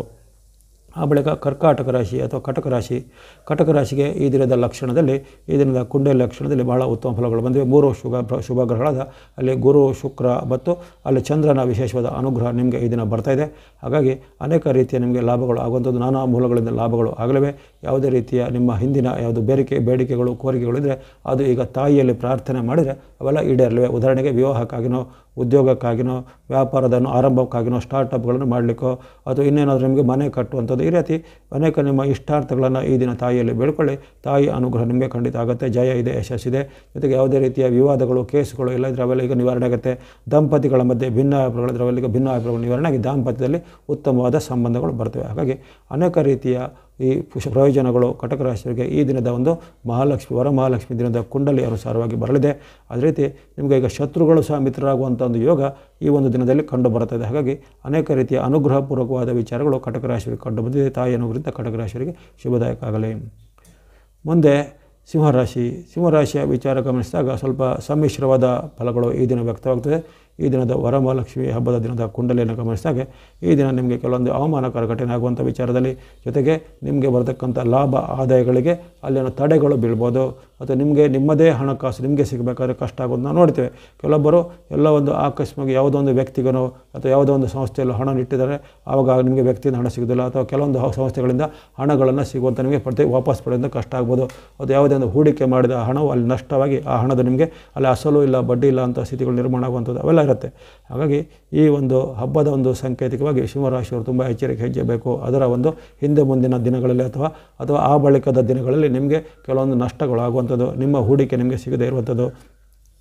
ಆ ಬಳಿಕ ಕರ್ಕಾಟಕ ರಾಶಿ ಅಥವಾ ಕಟಕ ರಾಶಿ ಕಟಕ ರಾಶಿಗೆ ಈ ದಿನದ ಲಕ್ಷಣದಲ್ಲಿ ಈ ದಿನದ ಕುಂಡಲಿ ಲಕ್ಷಣದಲ್ಲಿ ಬಹಳ ಉತ್ತಮ ಫಲಗಳು ಬಂದಿವೆ. ಮೂರು ಶುಭ ಶುಭ ಗ್ರಹಗಳಾದ ಅಲ್ಲಿ ಗುರು ಶುಕ್ರ ಮತ್ತು ಅಲ್ಲಿ ಚಂದ್ರನ ವಿಶೇಷವಾದ ಅನುಗ್ರಹ ನಿಮಗೆ ಈ ದಿನ ಬರ್ತಾಯಿದೆ. ಹಾಗಾಗಿ ಅನೇಕ ರೀತಿಯ ನಿಮಗೆ ಲಾಭಗಳು ಆಗುವಂಥದ್ದು ನಾನಾ ಮೂಲಗಳಿಂದ ಲಾಭಗಳು ಆಗಲಿವೆ. ಯಾವುದೇ ರೀತಿಯ ನಿಮ್ಮ ಹಿಂದಿನ ಯಾವುದು ಬೇಡಿಕೆ ಬೇಡಿಕೆಗಳು ಕೋರಿಕೆಗಳಿದ್ದರೆ ಅದು ಈಗ ತಾಯಿಯಲ್ಲಿ ಪ್ರಾರ್ಥನೆ ಮಾಡಿದರೆ ಅವೆಲ್ಲ ಈಡೇರಲಿವೆ. ಉದಾಹರಣೆಗೆ ವಿವಾಹಕ್ಕಾಗಿನೋ ಉದ್ಯೋಗಕ್ಕಾಗಿನೋ ವ್ಯಾಪಾರದ ಆರಂಭಕ್ಕಾಗಿನೋ ಸ್ಟಾರ್ಟಪ್ಗಳನ್ನು ಮಾಡಲಿಕ್ಕೋ ಅಥವಾ ಇನ್ನೇನಾದರೂ ನಿಮಗೆ ಮನೆ ಕಟ್ಟುವಂಥದ್ದು ಈ ರೀತಿ ಅನೇಕ ನಿಮ್ಮ ಇಷ್ಟಾರ್ಥಗಳನ್ನು ಈ ದಿನ ತಾಯಿಯಲ್ಲಿ ಬೇಡ್ಕೊಳ್ಳಿ. ತಾಯಿ ಅನುಗ್ರಹ ನಿಮಗೆ ಖಂಡಿತ ಆಗುತ್ತೆ. ಜಯ ಇದೆ, ಯಶಸ್ಸಿದೆ. ಜೊತೆಗೆ ಯಾವುದೇ ರೀತಿಯ ವಿವಾದಗಳು ಕೇಸುಗಳು ಇಲ್ಲ ಇದ್ರೆ ಅವೆಲ್ಲ ಈಗ ನಿವಾರಣೆ ಆಗುತ್ತೆ. ದಂಪತಿಗಳ ಮಧ್ಯೆ ಭಿನ್ನಾಭಿಪ್ರಾಯಗಳಿದ್ರೆ ಅವೆಲ್ಲ ಈಗ ಭಿನ್ನಾಭಿಪ್ರಾಯಗಳು ನಿವಾರಣೆ ಆಗಿ ದಾಂಪತ್ಯದಲ್ಲಿ ಉತ್ತಮವಾದ ಸಂಬಂಧಗಳು ಬರ್ತವೆ. ಹಾಗಾಗಿ ಅನೇಕ ರೀತಿಯ ಈ ಪ್ರಯೋಜನಗಳು ಕಟಕ ರಾಶಿಯವರಿಗೆ ಈ ದಿನದ ಒಂದು ಮಹಾಲಕ್ಷ್ಮಿ ವರಮಹಾಲಕ್ಷ್ಮಿ ದಿನದ ಕುಂಡಲಿ ಅನುಸಾರವಾಗಿ ಬರಲಿದೆ. ಅದೇ ರೀತಿ ನಿಮಗೆ ಈಗ ಶತ್ರುಗಳು ಸಹ ಮಿತ್ರರಾಗುವಂಥ ಒಂದು ಯೋಗ ಈ ಒಂದು ದಿನದಲ್ಲಿ ಕಂಡು ಬರುತ್ತದೆ. ಹಾಗಾಗಿ ಅನೇಕ ರೀತಿಯ ಅನುಗ್ರಹಪೂರ್ವಕವಾದ ವಿಚಾರಗಳು ಕಟಕ ರಾಶಿಯವರಿಗೆ ಕಂಡು ಬಂದಿದೆ. ತಾಯಿ ಅನುಗ್ರಹದಿಂದ ಕಟಕ ರಾಶಿಯವರಿಗೆ ಶುಭದಾಯಕ ಆಗಲಿ. ಮುಂದೆ ಸಿಂಹರಾಶಿ ಸಿಂಹರಾಶಿಯ ವಿಚಾರ ಗಮನಿಸಿದಾಗ ಸ್ವಲ್ಪ ಸಮ್ಮಿಶ್ರವಾದ ಫಲಗಳು ಈ ದಿನ ವ್ಯಕ್ತವಾಗ್ತದೆ. ಈ ದಿನದ ವರಮಹಾಲಕ್ಷ್ಮಿ ಹಬ್ಬದ ದಿನದ ಕುಂಡಲಿಯನ್ನು ಗಮನಿಸಿದಾಗ ಈ ದಿನ ನಿಮಗೆ ಕೆಲವೊಂದು ಅವಮಾನಕರ ಘಟನೆ ಆಗುವಂಥ ವಿಚಾರದಲ್ಲಿ ಜೊತೆಗೆ ನಿಮಗೆ ಬರತಕ್ಕಂಥ ಲಾಭ ಆದಾಯಗಳಿಗೆ ಅಲ್ಲಿನ ತಡೆಗಳು ಬೀಳ್ಬೋದು ಅಥವಾ ನಿಮಗೆ ನಿಮ್ಮದೇ ಹಣಕಾಸು ನಿಮಗೆ ಸಿಗಬೇಕಾದ್ರೆ ಕಷ್ಟ ಆಗೋದು ನಾವು ನೋಡ್ತೇವೆ. ಕೆಲವೊಬ್ಬರು ಎಲ್ಲ ಒಂದು ಆಕಸ್ಮಿಕ ಯಾವುದೋ ಒಂದು ವ್ಯಕ್ತಿಗನೋ ಅಥವಾ ಯಾವುದೋ ಒಂದು ಸಂಸ್ಥೆಯಲ್ಲೂ ಹಣ ಇಟ್ಟಿದ್ದಾರೆ, ಆವಾಗ ನಿಮಗೆ ವ್ಯಕ್ತಿಯಿಂದ ಹಣ ಸಿಗೋದಿಲ್ಲ ಅಥವಾ ಕೆಲವೊಂದು ಸಂಸ್ಥೆಗಳಿಂದ ಹಣಗಳನ್ನು ಸಿಗುವಂಥ ನಿಮಗೆ ಪ್ರತಿ ವಾಪಸ್ ಪಡೆಯೋದು ಕಷ್ಟ ಆಗ್ಬೋದು. ಅದು ಯಾವುದೇ ಒಂದು ಹೂಡಿಕೆ ಮಾಡಿದ ಹಣವು ಅಲ್ಲಿ ನಷ್ಟವಾಗಿ ಆ ಹಣದ ನಿಮಗೆ ಅಲ್ಲಿ ಅಸಲು ಇಲ್ಲ ಬಡ್ಡಿ ಇಲ್ಲ ಅಂತ ಸ್ಥಿತಿಗಳು ನಿರ್ಮಾಣ ಆಗುವಂಥದ್ದು ಅವೆಲ್ಲ ಇರುತ್ತೆ. ಹಾಗಾಗಿ ಈ ಒಂದು ಹಬ್ಬದ ಒಂದು ಸಾಂಕೇತಿಕವಾಗಿ ಸಿಂಹರಾಶಿಯವರು ತುಂಬ ಎಚ್ಚರಿಕೆ ಹೆಜ್ಜೆ ಬೇಕು. ಅದರ ಒಂದು ಹಿಂದೆ ಮುಂದಿನ ದಿನಗಳಲ್ಲಿ ಅಥವಾ ಅಥವಾ ಆ ಬಳಿಕದ ದಿನಗಳಲ್ಲಿ ನಿಮಗೆ ಕೆಲವೊಂದು ನಷ್ಟಗಳು ಆಗುವಂಥದ್ದು, ನಿಮ್ಮ ಹೂಡಿಕೆ ನಿಮಗೆ ಸಿಗದೇ ಇರುವಂಥದ್ದು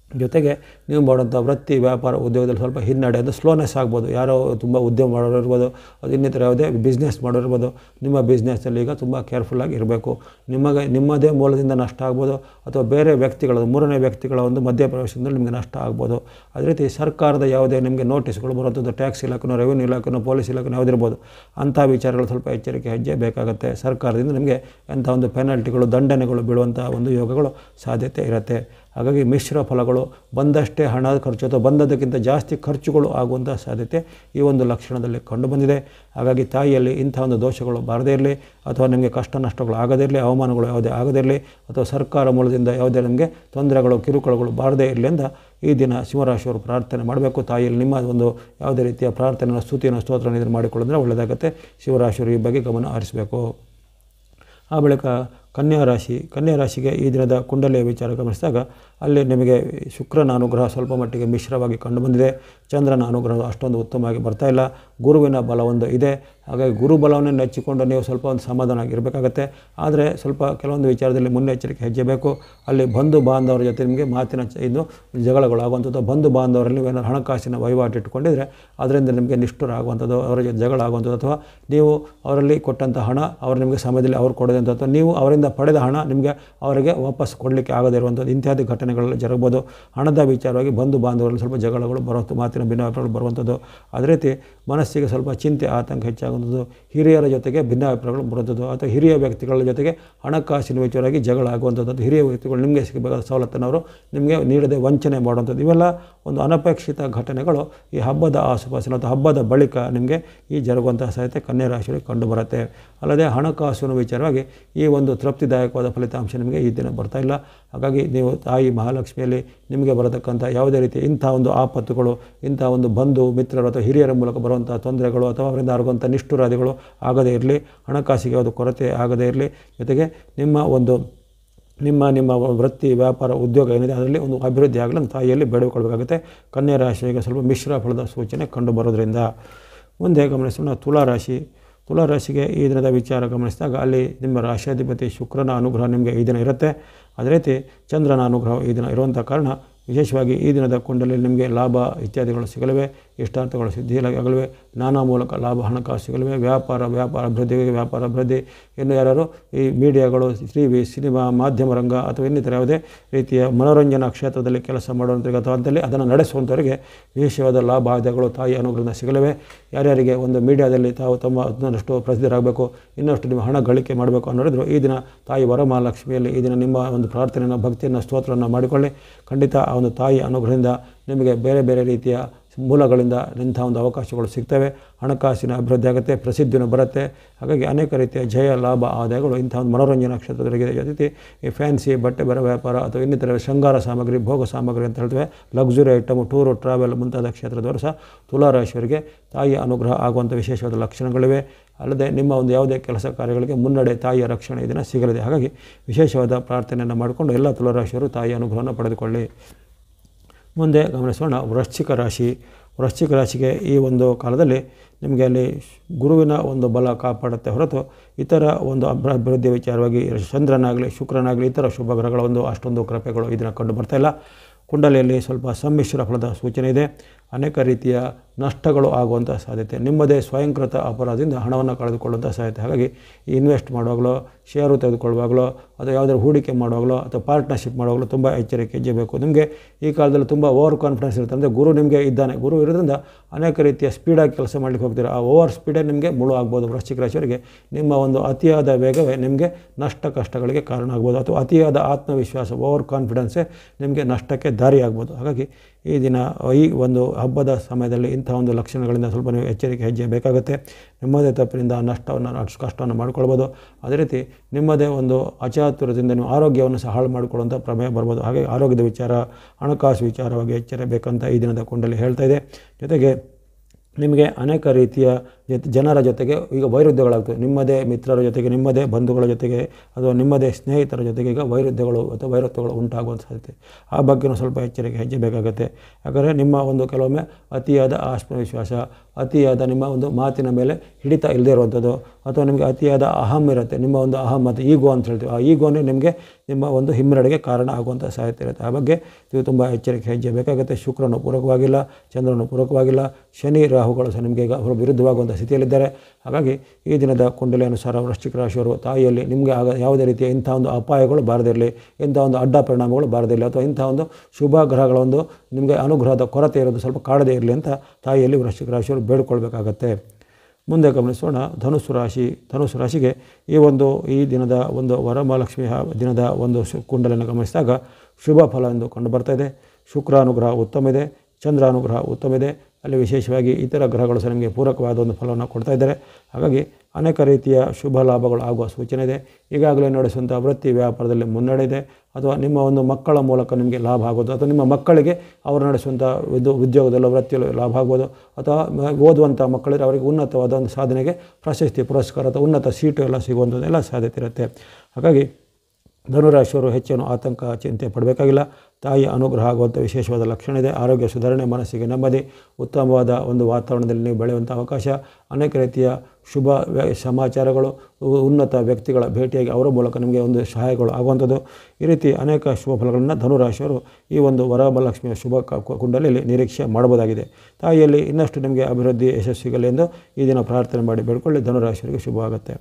ಜೊತೆಗೆ ನೀವು ಮಾಡುವಂಥ ವೃತ್ತಿ ವ್ಯಾಪಾರ ಉದ್ಯೋಗದಲ್ಲಿ ಸ್ವಲ್ಪ ಹಿನ್ನಡೆ ಅದು ಸ್ಲೋನೆಸ್ ಆಗ್ಬೋದು. ಯಾರೋ ತುಂಬ ಉದ್ಯಮ ಮಾಡೋರು ಇರ್ಬೋದು, ಅದು ಇನ್ನಿತರ ಯಾವುದೇ ಬಿಸ್ನೆಸ್ ಮಾಡೋರು ಇರ್ಬೋದು. ನಿಮ್ಮ ಬಿಸ್ನೆಸ್ಸಲ್ಲಿ ಈಗ ತುಂಬ ಕೇರ್ಫುಲ್ಲಾಗಿ ಇರಬೇಕು. ನಿಮಗೆ ನಿಮ್ಮದೇ ಮೂಲದಿಂದ ನಷ್ಟ ಆಗ್ಬೋದು, ಅಥವಾ ಬೇರೆ ವ್ಯಕ್ತಿಗಳ ಮೂರನೇ ವ್ಯಕ್ತಿಗಳ ಒಂದು ಮಧ್ಯಪ್ರವೇಶದಿಂದ ನಿಮಗೆ ನಷ್ಟ ಆಗ್ಬೋದು. ಅದೇ ರೀತಿ ಸರ್ಕಾರದ ಯಾವುದೇ ನಿಮಗೆ ನೋಟಿಸ್ಗಳು ಬರುವಂಥದ್ದು, ಟ್ಯಾಕ್ಸ್ ಇಲಾಖೆನೋ ರೆವಿನ್ಯೂ ಇಲಾಖೆನೋ ಪೊಲೀಸ್ ಇಲಾಖೆನೋ ಯಾವುದಿರ್ಬೋದು, ಅಂಥ ವಿಚಾರಗಳು ಸ್ವಲ್ಪ ಎಚ್ಚರಿಕೆ ಹೆಜ್ಜೆ ಬೇಕಾಗುತ್ತೆ. ಸರ್ಕಾರದಿಂದ ನಿಮಗೆ ಎಂಥ ಒಂದು ಪೆನಾಲ್ಟಿಗಳು ದಂಡನೆಗಳು ಬೀಳುವಂಥ ಒಂದು ಯೋಗಗಳು ಸಾಧ್ಯತೆ ಇರುತ್ತೆ. ಹಾಗಾಗಿ ಮಿಶ್ರ ಫಲಗಳು, ಬಂದಷ್ಟೇ ಹಣ ಖರ್ಚು ಅಥವಾ ಬಂದದಕ್ಕಿಂತ ಜಾಸ್ತಿ ಖರ್ಚುಗಳು ಆಗುವಂಥ ಸಾಧ್ಯತೆ ಈ ಒಂದು ಲಕ್ಷಣದಲ್ಲಿ ಕಂಡುಬಂದಿದೆ. ಹಾಗಾಗಿ ತಾಯಿಯಲ್ಲಿ ಇಂಥ ಒಂದು ದೋಷಗಳು ಬಾರದೇ ಇರಲಿ, ಅಥವಾ ನಿಮಗೆ ಕಷ್ಟ ನಷ್ಟಗಳು ಆಗದೇ ಇರಲಿ, ಅವಮಾನಗಳು ಯಾವುದೇ ಆಗದೇ ಇರಲಿ, ಅಥವಾ ಸರ್ಕಾರ ಮೂಲದಿಂದ ಯಾವುದೇ ನಿಮಗೆ ತೊಂದರೆಗಳು ಕಿರುಕುಳಗಳು ಬಾರದೇ ಇರಲಿ ಅಂತ ಈ ದಿನ ಸಿಂಹರಾಶಿಯವರು ಪ್ರಾರ್ಥನೆ ಮಾಡಬೇಕು. ತಾಯಿಯಲ್ಲಿ ನಿಮ್ಮ ಒಂದು ಯಾವುದೇ ರೀತಿಯ ಪ್ರಾರ್ಥನೆಯನ್ನು ಸ್ತುತಿಯನ್ನು ಸ್ತೋತ್ರನ ಇದನ್ನು ಮಾಡಿಕೊಳ್ಳೋದ್ರೆ ಒಳ್ಳೆಯದಾಗುತ್ತೆ. ಶಿವರಾಶಿಯವರು ಈ ಬಗ್ಗೆ ಗಮನ ಹರಿಸಬೇಕು. ಆ ಬಳಿಕ ಕನ್ಯಾ ರಾಶಿ ಕನ್ಯಾ ರಾಶಿಗೆ ಈ ದಿನದ ಕುಂಡಲಿಯ ವಿಚಾರ ಗಮನಿಸಿದಾಗ ಅಲ್ಲಿ ನಿಮಗೆ ಶುಕ್ರನ ಅನುಗ್ರಹ ಸ್ವಲ್ಪ ಮಟ್ಟಿಗೆ ಮಿಶ್ರವಾಗಿ ಕಂಡುಬಂದಿದೆ. ಚಂದ್ರನ ಅನುಗ್ರಹ ಅಷ್ಟೊಂದು ಉತ್ತಮವಾಗಿ ಬರ್ತಾಯಿಲ್ಲ. ಗುರುವಿನ ಬಲ ಒಂದು ಇದೆ. ಹಾಗಾಗಿ ಗುರು ಬಲವನ್ನೇ ನೆಚ್ಚಿಕೊಂಡು ನೀವು ಸ್ವಲ್ಪ ಒಂದು ಸಮಾಧಾನ ಆಗಿರಬೇಕಾಗತ್ತೆ. ಆದರೆ ಸ್ವಲ್ಪ ಕೆಲವೊಂದು ವಿಚಾರದಲ್ಲಿ ಮುನ್ನೆಚ್ಚರಿಕೆ ಹೆಜ್ಜೆ ಬೇಕು. ಅಲ್ಲಿ ಬಂಧು ಬಾಂಧವರ ಜೊತೆ ನಿಮಗೆ ಮಾತಿನ ಇದು ಜಗಳಗಳು ಆಗುವಂಥದ್ದು, ಬಂಧು ಬಾಂಧವರಲ್ಲಿ ಏನಾದ್ರು ಹಣಕಾಸಿನ ವಹಿವಾಟು ಇಟ್ಟುಕೊಂಡಿದ್ರೆ ಅದರಿಂದ ನಿಮಗೆ ನಿಷ್ಠುರ ಆಗುವಂಥದ್ದು, ಅವರ ಜೊತೆ ಜಗಳ ಆಗುವಂಥದ್ದು, ಅಥವಾ ನೀವು ಅವರಲ್ಲಿ ಕೊಟ್ಟಂಥ ಹಣ ಅವರು ನಿಮಗೆ ಸಮಯದಲ್ಲಿ ಅವ್ರು ಕೊಡೋದಂಥ, ಅಥವಾ ನೀವು ಅವರಿಂದ ಪಡೆದ ಹಣ ನಿಮಗೆ ಅವರಿಗೆ ವಾಪಸ್ ಕೊಡಲಿಕ್ಕೆ ಆಗದೇ ಇರುವಂಥದ್ದು ಇತ್ಯಾದಿ ಘಟನೆಗಳಲ್ಲಿ ಜರಗಬಹುದು. ಹಣದ ವಿಚಾರವಾಗಿ ಬಂಧು ಬಾಂಧವರಲ್ಲಿ ಸ್ವಲ್ಪ ಜಗಳಗಳು ಬರುವಂಥ, ಮಾತಿನ ಭಿನ್ನಾಭಿಪ್ರಾಯಗಳು ಬರುವಂಥದ್ದು. ಅದೇ ರೀತಿ ಮನಸ್ಸಿಗೆ ಸ್ವಲ್ಪ ಚಿಂತೆ ಆತಂಕ ಹೆಚ್ಚಾಗುವಂಥದ್ದು, ಹಿರಿಯರ ಜೊತೆಗೆ ಭಿನ್ನಾಭಿಪ್ರಾಯಗಳು ಬರುವಂಥದ್ದು, ಅಥವಾ ಹಿರಿಯ ವ್ಯಕ್ತಿಗಳ ಜೊತೆಗೆ ಹಣಕಾಸಿನ ವಿಚಾರವಾಗಿ ಜಗಳ ಆಗುವಂಥದ್ದು, ಹಿರಿಯ ವ್ಯಕ್ತಿಗಳು ನಿಮಗೆ ಸಿಗಬೇಕಾದ ಸವಲತ್ತನ್ನು ಅವರು ನಿಮಗೆ ನೀಡದೆ ವಂಚನೆ ಮಾಡುವಂಥದ್ದು, ಇವೆಲ್ಲ ಒಂದು ಅನಪೇಕ್ಷಿತ ಘಟನೆಗಳು ಈ ಹಬ್ಬದ ಆಸುಪಾಸಿನ ಅಥವಾ ಹಬ್ಬದ ಬಳಿಕ ನಿಮಗೆ ಈ ಜರುಗುವಂಥ ಸಾಧ್ಯತೆ ಕನ್ಯಾ ರಾಶಿಯಲ್ಲಿ ಕಂಡುಬರುತ್ತೆ. ಅಲ್ಲದೆ ಹಣಕಾಸಿನ ವಿಚಾರವಾಗಿ ಈ ಒಂದು ತೃಪ್ತಿದಾಯಕವಾದ ಫಲಿತಾಂಶ ನಿಮಗೆ ಈ ದಿನ ಬರ್ತಾ ಇಲ್ಲ. ಹಾಗಾಗಿ ನೀವು ತಾಯಿ ಮಹಾಲಕ್ಷ್ಮಿಯಲ್ಲಿ ನಿಮಗೆ ಬರತಕ್ಕಂಥ ಯಾವುದೇ ರೀತಿ ಇಂಥ ಒಂದು ಆಪತ್ತುಗಳು, ಇಂಥ ಒಂದು ಬಂಧು ಮಿತ್ರರು ಅಥವಾ ಹಿರಿಯರ ಮೂಲಕ ಬರುವಂಥ ತೊಂದರೆಗಳು, ಅಥವಾ ಅವರಿಂದ ಆಗುವಂಥ ನಿಷ್ಠುರಾದಿಗಳು ಆಗದೇ ಇರಲಿ, ಹಣಕಾಸಿಗೆ ಯಾವುದು ಕೊರತೆ ಆಗದೇ ಇರಲಿ. ಜೊತೆಗೆ ನಿಮ್ಮ ಒಂದು ನಿಮ್ಮ ನಿಮ್ಮ ವೃತ್ತಿ ವ್ಯಾಪಾರ ಉದ್ಯೋಗ ಏನಿದೆ ಅದರಲ್ಲಿ ಒಂದು ಅಭಿವೃದ್ಧಿ ಆಗಲಿ ಅಂತ ತಾಯಿಯಲ್ಲಿ ಬೇಡಿಕೊಳ್ಳಬೇಕಾಗುತ್ತೆ. ಕನ್ಯಾ ರಾಶಿಗೆ ಸ್ವಲ್ಪ ಮಿಶ್ರ ಫಲದ ಸೂಚನೆ ಕಂಡು ಬರೋದ್ರಿಂದ. ಮುಂದೆ ಗಮನಿಸೋಣ ತುಲಾರಾಶಿ ತುಲಾರಾಶಿಗೆ ಈ ದಿನದ ವಿಚಾರ ಗಮನಿಸಿದಾಗ ಅಲ್ಲಿ ನಿಮ್ಮ ರಾಶಿಯಾಧಿಪತಿ ಶುಕ್ರನ ಅನುಗ್ರಹ ನಿಮಗೆ ಈ ದಿನ ಇರುತ್ತೆ. ಅದೇ ರೀತಿ ಚಂದ್ರನ ಅನುಗ್ರಹ ಈ ದಿನ ಇರುವಂಥ ಕಾರಣ ವಿಶೇಷವಾಗಿ ಈ ದಿನದ ಕುಂಡಲಿಯಲ್ಲಿ ನಿಮಗೆ ಲಾಭ ಇತ್ಯಾದಿಗಳು ಸಿಗಲಿವೆ, ಇಷ್ಟಾರ್ಥಗಳು ಸಿದ್ಧಿಯಾಗಲಿವೆ, ನಾನಾ ಮೂಲಕ ಲಾಭ ಹಣಕಾಸು ಸಿಗಲಿವೆ, ವ್ಯಾಪಾರ ವ್ಯಾಪಾರ ಅಭಿವೃದ್ಧಿಗೆ ವ್ಯಾಪಾರ ಅಭಿವೃದ್ಧಿ. ಇನ್ನು ಯಾರು ಈ ಮೀಡಿಯಾಗಳು, ಟಿವಿ, ಸಿನಿಮಾ, ಮಾಧ್ಯಮ ರಂಗ ಅಥವಾ ಇನ್ನಿತರ ಯಾವುದೇ ರೀತಿಯ ಮನೋರಂಜನಾ ಕ್ಷೇತ್ರದಲ್ಲಿ ಕೆಲಸ ಮಾಡುವಂಥವ್ರಿಗೆ ಅಥವಾ ಅದರಲ್ಲಿ ಅದನ್ನು ನಡೆಸುವಂಥವರಿಗೆ ವಿಶೇಷವಾದ ಲಾಭ ಆದಾಯಗಳು ತಾಯಿ ಅನುಗ್ರಹದಿಂದ ಸಿಗಲಿವೆ. ಯಾರ್ಯಾರಿಗೆ ಒಂದು ಮೀಡಿಯಾದಲ್ಲಿ ತಾವು ತಮ್ಮ ಅದನ್ನಷ್ಟು ಪ್ರಸಿದ್ಧರಾಗಬೇಕು, ಇನ್ನಷ್ಟು ನಿಮ್ಮ ಹಣ ಗಳಿಕೆ ಮಾಡಬೇಕು ಅನ್ನೋರಿದ್ರು ಈ ದಿನ ತಾಯಿ ವರಮಹಾಲಕ್ಷ್ಮಿಯಲ್ಲಿ ಈ ದಿನ ನಿಮ್ಮ ಒಂದು ಪ್ರಾರ್ಥನೆಯನ್ನು ಭಕ್ತಿಯನ್ನು ಸ್ತೋತ್ರವನ್ನು ಮಾಡಿಕೊಳ್ಳಿ. ಖಂಡಿತ ಆ ಒಂದು ತಾಯಿ ಅನುಗ್ರಹದಿಂದ ನಿಮಗೆ ಬೇರೆ ಬೇರೆ ರೀತಿಯ ಮೂಲಗಳಿಂದ ಇಂಥ ಒಂದು ಅವಕಾಶಗಳು ಸಿಗ್ತವೆ. ಹಣಕಾಸಿನ ಅಭಿವೃದ್ಧಿ ಆಗುತ್ತೆ, ಪ್ರಸಿದ್ಧಿನೂ ಬರುತ್ತೆ. ಹಾಗಾಗಿ ಅನೇಕ ರೀತಿಯ ಜಯ ಲಾಭ ಆದಾಯಗಳು ಇಂಥ ಒಂದು ಮನೋರಂಜನಾ ಕ್ಷೇತ್ರದವರಿಗೆ ಜೊತೆ ಈ ಫ್ಯಾನ್ಸಿ ಬಟ್ಟೆ ಬರ ವ್ಯಾಪಾರ ಅಥವಾ ಇನ್ನಿತರ ಶೃಂಗಾರ ಸಾಮಗ್ರಿ, ಭೋಗ ಸಾಮಗ್ರಿ ಅಂತ ಹೇಳ್ತೇವೆ, ಲಕ್ಸುರಿ ಐಟಮು, ಟೂರು, ಟ್ರಾವೆಲ್ ಮುಂತಾದ ಕ್ಷೇತ್ರದವರು ಸಹ ತುಲಾರಾಶಿಯವರಿಗೆ ತಾಯಿಯ ಅನುಗ್ರಹ ಆಗುವಂಥ ವಿಶೇಷವಾದ ಲಕ್ಷಣಗಳಿವೆ. ಅಲ್ಲದೆ ನಿಮ್ಮ ಒಂದು ಯಾವುದೇ ಕೆಲಸ ಕಾರ್ಯಗಳಿಗೆ ಮುನ್ನಡೆ ತಾಯಿಯ ರಕ್ಷಣೆ ಇದನ್ನು ಸಿಗಲಿದೆ. ಹಾಗಾಗಿ ವಿಶೇಷವಾದ ಪ್ರಾರ್ಥನೆಯನ್ನು ಮಾಡಿಕೊಂಡು ಎಲ್ಲ ತುಲಾರಾಶಿಯವರು ತಾಯಿಯ ಅನುಗ್ರಹವನ್ನು ಪಡೆದುಕೊಳ್ಳಿ. ಮುಂದೆ ಗಮನಿಸೋಣ ವೃಶ್ಚಿಕ ರಾಶಿ ವೃಶ್ಚಿಕ ರಾಶಿಗೆ ಈ ಒಂದು ಕಾಲದಲ್ಲಿ ನಿಮಗೆ ಅಲ್ಲಿ ಗುರುವಿನ ಒಂದು ಬಲ ಕಾಪಾಡುತ್ತೆ ಹೊರತು ಇತರ ಒಂದು ಅಭಿವೃದ್ಧಿ ವಿಚಾರವಾಗಿ ಚಂದ್ರನಾಗಲಿ ಶುಕ್ರನಾಗಲಿ ಇತರ ಶುಭ ಗ್ರಹಗಳ ಒಂದು ಅಷ್ಟೊಂದು ಕೃಪೆಗಳು ಇದನ್ನು ಕಂಡು ಬರ್ತಾಯಿಲ್ಲ. ಕುಂಡಲಿಯಲ್ಲಿ ಸ್ವಲ್ಪ ಸಮ್ಮಿಶ್ರ ಫಲದ ಸೂಚನೆ ಇದೆ. ಅನೇಕ ರೀತಿಯ ನಷ್ಟಗಳು ಆಗುವಂಥ ಸಾಧ್ಯತೆ, ನಿಮ್ಮದೇ ಸ್ವಯಂಕೃತ ಅಪರಾಧದಿಂದ ಹಣವನ್ನು ಕಳೆದುಕೊಳ್ಳುವಂಥ ಸಾಧ್ಯತೆ. ಹಾಗಾಗಿ ಇನ್ವೆಸ್ಟ್ ಮಾಡುವಾಗಲೋ, ಶೇರು ತೆಗೆದುಕೊಳ್ಳುವಾಗಲೋ, ಅಥವಾ ಯಾವುದಾದ್ರು ಹೂಡಿಕೆ ಮಾಡುವಾಗಲೋ ಅಥವಾ ಪಾರ್ಟ್ನರ್ಶಿಪ್ ಮಾಡುವಾಗಲೋ ತುಂಬ ಎಚ್ಚರಿಕೆ ಹೆಜ್ಜೆಬೇಕು. ನಿಮಗೆ ಈ ಕಾಲದಲ್ಲಿ ತುಂಬ ಓವರ್ ಕಾನ್ಫಿಡೆನ್ಸ್ ಇರುತ್ತೆ. ಅಂದರೆ ಗುರು ನಿಮಗೆ ಇದ್ದಾನೆ, ಗುರು ಇರೋದ್ರಿಂದ ಅನೇಕ ರೀತಿಯ ಸ್ಪೀಡಾಗಿ ಕೆಲಸ ಮಾಡಲಿಕ್ಕೆ ಹೋಗ್ತೀರಾ. ಆ ಓವರ್ ಸ್ಪೀಡೇ ನಿಮಗೆ ಮುಳು ಆಗ್ಬೋದು. ವೃಶ್ಚಿಕ ರಾಶಿಯವರಿಗೆ ನಿಮ್ಮ ಒಂದು ಅತಿಯಾದ ವೇಗವೇ ನಿಮಗೆ ನಷ್ಟ ಕಷ್ಟಗಳಿಗೆ ಕಾರಣ ಆಗ್ಬೋದು, ಅಥವಾ ಅತಿಯಾದ ಆತ್ಮವಿಶ್ವಾಸ ಓವರ್ ಕಾನ್ಫಿಡೆನ್ಸೇ ನಿಮಗೆ ನಷ್ಟಕ್ಕೆ ದಾರಿ ಆಗ್ಬೋದು. ಹಾಗಾಗಿ ಈ ದಿನ ಈ ಒಂದು ಹಬ್ಬದ ಸಮಯದಲ್ಲಿ ಇಂಥ ಒಂದು ಲಕ್ಷಣಗಳಿಂದ ಸ್ವಲ್ಪ ನೀವು ಎಚ್ಚರಿಕೆ ಹೆಜ್ಜೆ ಬೇಕಾಗುತ್ತೆ. ನಿಮ್ಮದೇ ತಪ್ಪಿನಿಂದ ನಷ್ಟವನ್ನು ಕಷ್ಟವನ್ನು ಮಾಡ್ಕೊಳ್ಬೋದು. ಅದೇ ರೀತಿ ನಿಮ್ಮದೇ ಒಂದು ಅಚಾತುರ್ಯದಿಂದ ನೀವು ಆರೋಗ್ಯವನ್ನು ಸಹ ಹಾಳು ಮಾಡಿಕೊಳ್ಳುವಂಥ ಪ್ರಮೇಯ ಬರ್ಬೋದು. ಹಾಗೆ ಆರೋಗ್ಯದ ವಿಚಾರ, ಹಣಕಾಸು ವಿಚಾರವಾಗಿ ಎಚ್ಚರ ಬೇಕಂತ ಈ ದಿನದ ಕುಂಡಲಿ ಹೇಳ್ತಾ ಇದೆ. ಜೊತೆಗೆ ನಿಮಗೆ ಅನೇಕ ರೀತಿಯ ಜೊತೆ ಜನರ ಜೊತೆಗೆ ಈಗ ವೈರುಧ್ಯಗಳಾಗ್ತವೆ. ನಿಮ್ಮದೇ ಮಿತ್ರರ ಜೊತೆಗೆ, ನಿಮ್ಮದೇ ಬಂಧುಗಳ ಜೊತೆಗೆ ಅಥವಾ ನಿಮ್ಮದೇ ಸ್ನೇಹಿತರ ಜೊತೆಗೆ ಈಗ ವೈರುಧ್ಯಗಳು ಅಥವಾ ವೈರತ್ವಗಳು ಉಂಟಾಗುವಂಥ ಸಾಧ್ಯತೆ. ಆ ಬಗ್ಗೆಯೂ ಸ್ವಲ್ಪ ಎಚ್ಚರಿಕೆ ಹೆಜ್ಜೆ ಬೇಕಾಗುತ್ತೆ. ಯಾಕಂದರೆ ನಿಮ್ಮ ಒಂದು ಕೆಲವೊಮ್ಮೆ ಅತಿಯಾದ ಆತ್ಮವಿಶ್ವಾಸ, ಅತಿಯಾದ ನಿಮ್ಮ ಒಂದು ಮಾತಿನ ಮೇಲೆ ಹಿಡಿತ ಇಲ್ಲದೇ ಇರುವಂಥದ್ದು, ಅಥವಾ ನಿಮಗೆ ಅತಿಯಾದ ಅಹಂ ಇರುತ್ತೆ. ನಿಮ್ಮ ಒಂದು ಅಹಂ ಮತ್ತು ಈಗೋ ಅಂತ ಹೇಳ್ತೀವಿ. ಆ ಈಗೋನೇ ನಿಮಗೆ ನಿಮ್ಮ ಒಂದು ಹಿಮ್ಮರಡಿಗೆ ಕಾರಣ ಆಗುವಂಥ ಸಾಧ್ಯತೆ ಇರುತ್ತೆ. ಆ ಬಗ್ಗೆ ಇದು ತುಂಬ ಎಚ್ಚರಿಕೆ ಹೆಜ್ಜೆ ಬೇಕಾಗುತ್ತೆ. ಶುಕ್ರನು ಪೂರಕವಾಗಿಲ್ಲ, ಚಂದ್ರನು ಪೂರಕವಾಗಿಲ್ಲ, ಶನಿ ರಾಹುಗಳು ಸಹ ನಿಮಗೆ ಈಗ ಅವರು ವಿರುದ್ಧವಾಗುವಂಥ ಸ್ಥಿತಿಯಲ್ಲಿದ್ದಾರೆ. ಹಾಗಾಗಿ ಈ ದಿನದ ಕುಂಡಲಿ ಅನುಸಾರ ವೃಶ್ಚಿಕ ರಾಶಿಯವರು ತಾಯಿಯಲ್ಲಿ ನಿಮಗೆ ಆಗ ಯಾವುದೇ ರೀತಿಯ ಇಂಥ ಒಂದು ಅಪಾಯಗಳು ಬಾರದಿರಲಿ, ಇಂಥ ಒಂದು ಅಡ್ಡ ಪರಿಣಾಮಗಳು ಬಾರದಿರಲಿ, ಅಥವಾ ಇಂಥ ಒಂದು ಶುಭ ಗ್ರಹಗಳ ಒಂದು ನಿಮಗೆ ಅನುಗ್ರಹದ ಕೊರತೆ ಇರೋದು ಸ್ವಲ್ಪ ಕಾಡದೇ ಇರಲಿ ಅಂತ ತಾಯಿಯಲ್ಲಿ ವೃಶ್ಚಿಕ ರಾಶಿಯವರು ಬೇಡಿಕೊಳ್ಬೇಕಾಗತ್ತೆ. ಮುಂದೆ ಗಮನಿಸೋಣ ಧನುಸ್ಸು ರಾಶಿ. ಧನುಸ್ಸು ರಾಶಿಗೆ ಈ ಒಂದು ಈ ದಿನದ ಒಂದು ವರಮಹಾಲಕ್ಷ್ಮಿ ದಿನದ ಒಂದು ಶು ಕುಂಡಲಿಯನ್ನು ಗಮನಿಸಿದಾಗ ಶುಭ ಫಲ ಎಂದು ಕಂಡು ಬರ್ತಾ ಇದೆ. ಶುಕ್ರಾನುಗ್ರಹ ಉತ್ತಮ ಇದೆ, ಚಂದ್ರಾನುಗ್ರಹ ಉತ್ತಮ ಇದೆ. ಅಲ್ಲಿ ವಿಶೇಷವಾಗಿ ಇತರ ಗ್ರಹಗಳು ಸಹ ನಿಮಗೆ ಪೂರಕವಾದ ಒಂದು ಫಲವನ್ನು ಕೊಡ್ತಾ ಇದ್ದಾರೆ. ಹಾಗಾಗಿ ಅನೇಕ ರೀತಿಯ ಶುಭ ಲಾಭಗಳು ಆಗುವ ಸೂಚನೆ ಇದೆ. ಈಗಾಗಲೇ ನಡೆಸುವಂಥ ವೃತ್ತಿ ವ್ಯಾಪಾರದಲ್ಲಿ ಮುನ್ನಡೆ ಇದೆ, ಅಥವಾ ನಿಮ್ಮ ಒಂದು ಮಕ್ಕಳ ಮೂಲಕ ನಿಮಗೆ ಲಾಭ ಆಗೋದು, ಅಥವಾ ನಿಮ್ಮ ಮಕ್ಕಳಿಗೆ ಅವರು ನಡೆಸುವಂಥ ಇದು ಉದ್ಯೋಗದಲ್ಲೋ ವೃತ್ತಿಯಲ್ಲೋ ಲಾಭ ಆಗ್ಬೋದು, ಅಥವಾ ಓದುವಂಥ ಮಕ್ಕಳಿಗೆ ಅವರಿಗೆ ಉನ್ನತವಾದ ಒಂದು ಸಾಧನೆಗೆ ಪ್ರಶಸ್ತಿ ಪುರಸ್ಕಾರ ಅಥವಾ ಉನ್ನತ ಸೀಟು ಎಲ್ಲ ಸಿಗುವಂಥದ್ದೆಲ್ಲ ಸಾಧ್ಯತೆ ಇರುತ್ತೆ. ಹಾಗಾಗಿ ಧನುರಾಶಿಯವರು ಹೆಚ್ಚೇನು ಆತಂಕ ಚಿಂತೆ ಪಡಬೇಕಾಗಿಲ್ಲ. ತಾಯಿಯ ಅನುಗ್ರಹ ಆಗುವಂಥ ವಿಶೇಷವಾದ ಲಕ್ಷಣ ಇದೆ. ಆರೋಗ್ಯ ಸುಧಾರಣೆ, ಮನಸ್ಸಿಗೆ ನೆಮ್ಮದಿ, ಉತ್ತಮವಾದ ಒಂದು ವಾತಾವರಣದಲ್ಲಿ ನೀವು ಬೆಳೆಯುವಂಥ ಅವಕಾಶ, ಅನೇಕ ರೀತಿಯ ಶುಭ ಸಮಾಚಾರಗಳು, ಉನ್ನತ ವ್ಯಕ್ತಿಗಳ ಭೇಟಿಯಾಗಿ ಅವರ ಮೂಲಕ ನಿಮಗೆ ಒಂದು ಸಹಾಯಗಳು ಆಗುವಂಥದ್ದು, ಈ ರೀತಿ ಅನೇಕ ಶುಭ ಫಲಗಳನ್ನು ಧನುರಾಶಿಯವರು ಈ ಒಂದು ವರಮಹಾಲಕ್ಷ್ಮಿಯ ಶುಭ ಕುಂಡಲಿಯಲ್ಲಿ ನಿರೀಕ್ಷೆ ಮಾಡಬಹುದಾಗಿದೆ. ತಾಯಿಯಲ್ಲಿ ಇನ್ನಷ್ಟು ನಿಮಗೆ ಅಭಿವೃದ್ಧಿ ಯಶಸ್ವಿಗಲಿ ಎಂದು ಈ ದಿನ ಪ್ರಾರ್ಥನೆ ಮಾಡಿ ಬೇಡಿಕೊಳ್ಳಿ. ಧನುರಾಶಿಯವರಿಗೆ ಶುಭವಾಗುತ್ತೆ.